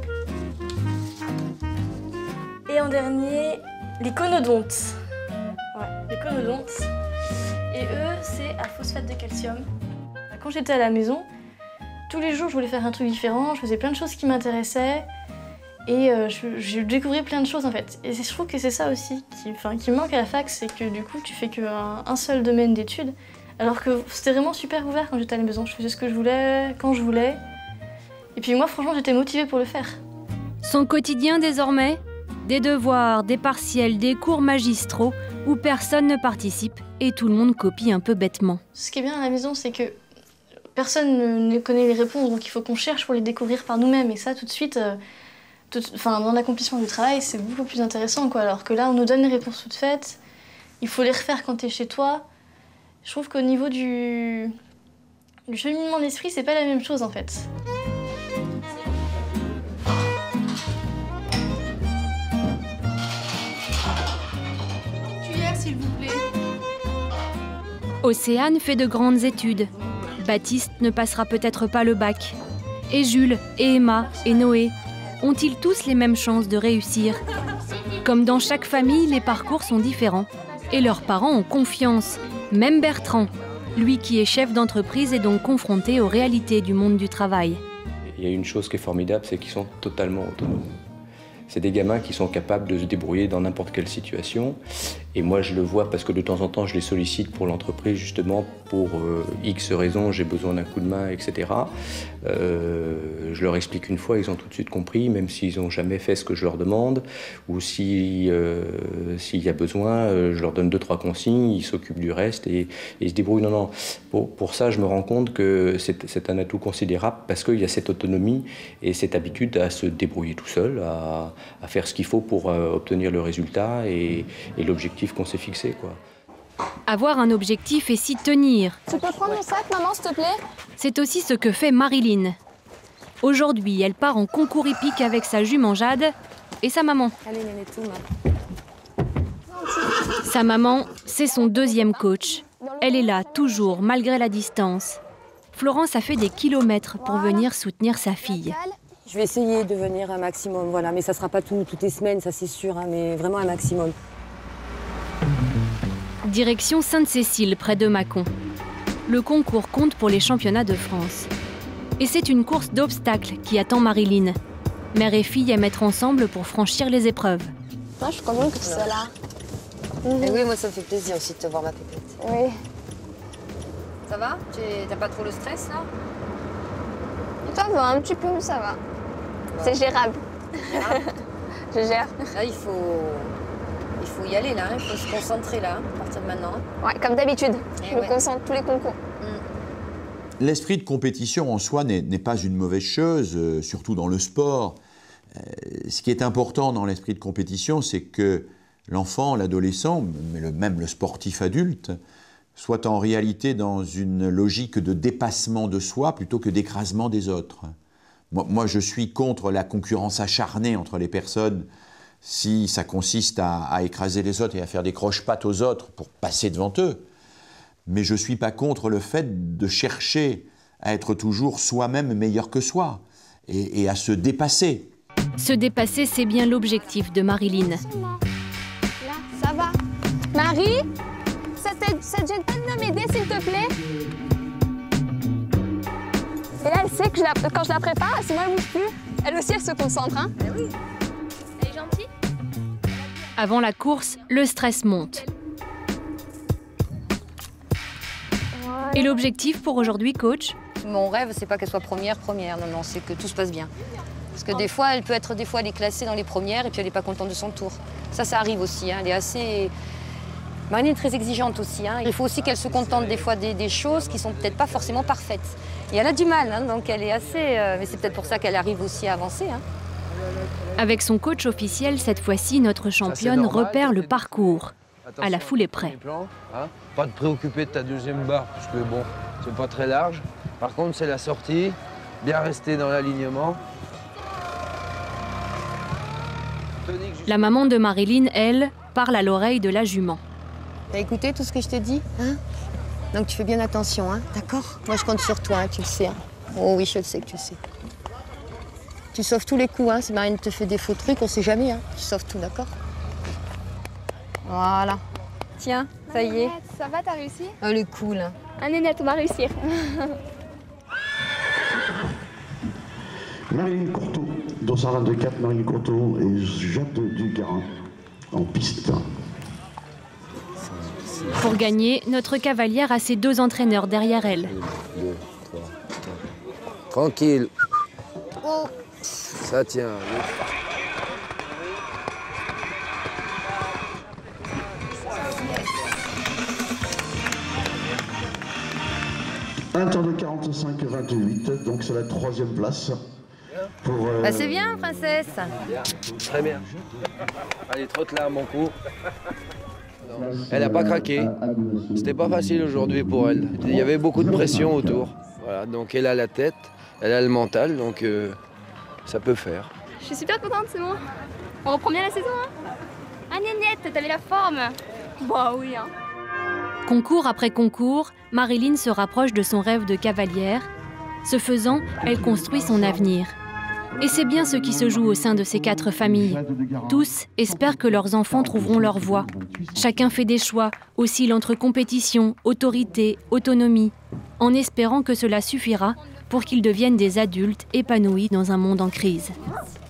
Et en dernier, les conodontes. Ouais, les conodontes. Et eux, c'est à phosphate de calcium. Quand j'étais à la maison, tous les jours, je voulais faire un truc différent, je faisais plein de choses qui m'intéressaient et euh, je, je découvrais plein de choses en fait. Et je trouve que c'est ça aussi qui, enfin, qui me manque à la fac, c'est que du coup, tu fais qu'un un seul domaine d'études, alors que c'était vraiment super ouvert quand j'étais à la maison. Je faisais ce que je voulais, quand je voulais. Et puis moi, franchement, j'étais motivée pour le faire. Son quotidien désormais, des devoirs, des partiels, des cours magistraux où personne ne participe et tout le monde copie un peu bêtement. Ce qui est bien à la maison, c'est que personne ne, ne connaît les réponses, donc il faut qu'on cherche pour les découvrir par nous-mêmes. Et ça, tout de suite, euh, tout, enfin, dans l'accomplissement du travail, c'est beaucoup plus intéressant, quoi. Alors que là, on nous donne les réponses toutes faites, il faut les refaire quand t'es chez toi. Je trouve qu'au niveau du, du cheminement d'esprit, c'est pas la même chose, en fait. S'il vous plaît. Océane fait de grandes études. Baptiste ne passera peut-être pas le bac. Et Jules, et Emma, et Noé ont-ils tous les mêmes chances de réussir? Comme dans chaque famille, les parcours sont différents. Et leurs parents ont confiance. Même Bertrand, lui qui est chef d'entreprise est donc confronté aux réalités du monde du travail. Il y a une chose qui est formidable, c'est qu'ils sont totalement autonomes. C'est des gamins qui sont capables de se débrouiller dans n'importe quelle situation. Et moi, je le vois parce que de temps en temps, je les sollicite pour l'entreprise, justement, pour euh, X raisons, j'ai besoin d'un coup de main, et cetera. Euh, je leur explique une fois, ils ont tout de suite compris, même s'ils n'ont jamais fait ce que je leur demande, ou si, euh, s'il y a besoin, euh, je leur donne deux, trois consignes, ils s'occupent du reste et, et ils se débrouillent. Non, non. Pour, pour ça, je me rends compte que c'est, c'est un atout considérable parce qu'il y a cette autonomie et cette habitude à se débrouiller tout seul, à, à faire ce qu'il faut pour euh, obtenir le résultat et, et l'objectif qu'on s'est fixé, quoi. Avoir un objectif et s'y tenir. Tu peux prendre mon sac, maman, s'il te plaît? C'est aussi ce que fait Marilyn. Aujourd'hui, elle part en concours hippique avec sa jument Jade et sa maman. Allez, Nénétoum. Sa maman, c'est son deuxième coach. Elle est là, toujours, malgré la distance. Florence a fait des kilomètres pour venir soutenir sa fille. Je vais essayer de venir un maximum, voilà. Mais ça ne sera pas tout, toutes les semaines, ça c'est sûr, hein, mais vraiment un maximum. Direction Sainte-Cécile, près de Mâcon. Le concours compte pour les championnats de France. Et c'est une course d'obstacles qui attend Marilyn. Mère et fille aiment être ensemble pour franchir les épreuves. Moi, je suis contente que tu sois là. Mmh. Et oui, moi, ça me fait plaisir aussi de te voir, ma pépette. Oui. Ça va? T'as pas trop le stress, là? Ça va, un petit peu, mais ça va. Ouais. C'est gérable. Je gère. Là, il faut... Il faut y aller, là. Il faut se concentrer, là, à partir de maintenant. Ouais, comme d'habitude. Je me ouais. concentre tous les concours. Mmh. L'esprit de compétition en soi n'est, n'est pas une mauvaise chose, euh, surtout dans le sport. Euh, ce qui est important dans l'esprit de compétition, c'est que l'enfant, l'adolescent, mais le, même le sportif adulte, soit en réalité dans une logique de dépassement de soi plutôt que d'écrasement des autres. Moi, moi, je suis contre la concurrence acharnée entre les personnes si ça consiste à, à écraser les autres et à faire des croche-pattes aux autres pour passer devant eux. Mais je ne suis pas contre le fait de chercher à être toujours soi-même meilleur que soi et, et à se dépasser. Se dépasser, c'est bien l'objectif de Marilyn. Là, ça va. Marie, ça te gêne pas de m'aider, s'il te plaît? Et là, elle sait que je la, quand je la prépare, sinon elle ne bouge plus. Elle aussi, elle se concentre. Hein? Eh oui. Elle est gentille. Avant la course, le stress monte. Voilà. Et l'objectif pour aujourd'hui, coach? Mon rêve, c'est pas qu'elle soit première, première. Non, non, c'est que tout se passe bien. Parce que des fois, elle peut être des fois elle est classée dans les premières et puis elle n'est pas contente de son tour. Ça, ça arrive aussi. Hein. Elle est assez... Marine est très exigeante aussi. Hein. Il faut aussi qu'elle se contente des fois des, des choses qui sont peut-être pas forcément parfaites. Et elle a du mal, hein, donc elle est assez... Euh... Mais c'est peut-être pour ça qu'elle arrive aussi à avancer. Hein. Avec son coach officiel, cette fois-ci, notre championne normal, repère le parcours. À la foulée près. Hein, pas te préoccuper de ta deuxième barre, parce que bon, c'est pas très large. Par contre, c'est la sortie. Bien rester dans l'alignement. La maman de Marilyn, elle, parle à l'oreille de la jument. T'as écouté tout ce que je t'ai dit, hein? Donc tu fais bien attention, hein? D'accord? Moi, je compte sur toi, hein, tu le sais. Hein? Oh oui, je le sais que tu le sais. Tu sauves tous les coups, hein? Si Marine te fait des faux trucs, on sait jamais, hein? Tu sauves tout, d'accord? Voilà. Tiens, ça y est. Ça va, t'as réussi? Elle est cool. Hein. Un Nénette, on va réussir. Marilyn Courteau, deux cent vingt-quatre, Marilyn Courteau et Jade Dugarin en piste. Pour gagner, notre cavalière a ses deux entraîneurs derrière elle. Deux, trois, quatre. Tranquille. Oh. Ça tient. Un temps de quarante-cinq vingt-huit, donc c'est la troisième place. Pour, euh... bah, c'est bien, princesse. Bien. Très bien. Allez, trotte là à mon cou. Elle n'a pas craqué. C'était pas facile aujourd'hui pour elle. Il y avait beaucoup de pression autour. Voilà, donc elle a la tête, elle a le mental, donc euh, ça peut faire. Je suis super contente, c'est bon. On reprend bien la saison, hein. Ah, Nénette, t'avais la forme. Bah oui, hein. Concours après concours, Marilyn se rapproche de son rêve de cavalière. Ce faisant, elle construit son avenir. Et c'est bien ce qui se joue au sein de ces quatre familles. Tous espèrent que leurs enfants trouveront leur voie. Chacun fait des choix, oscille entre compétition, autorité, autonomie, en espérant que cela suffira pour qu'ils deviennent des adultes épanouis dans un monde en crise.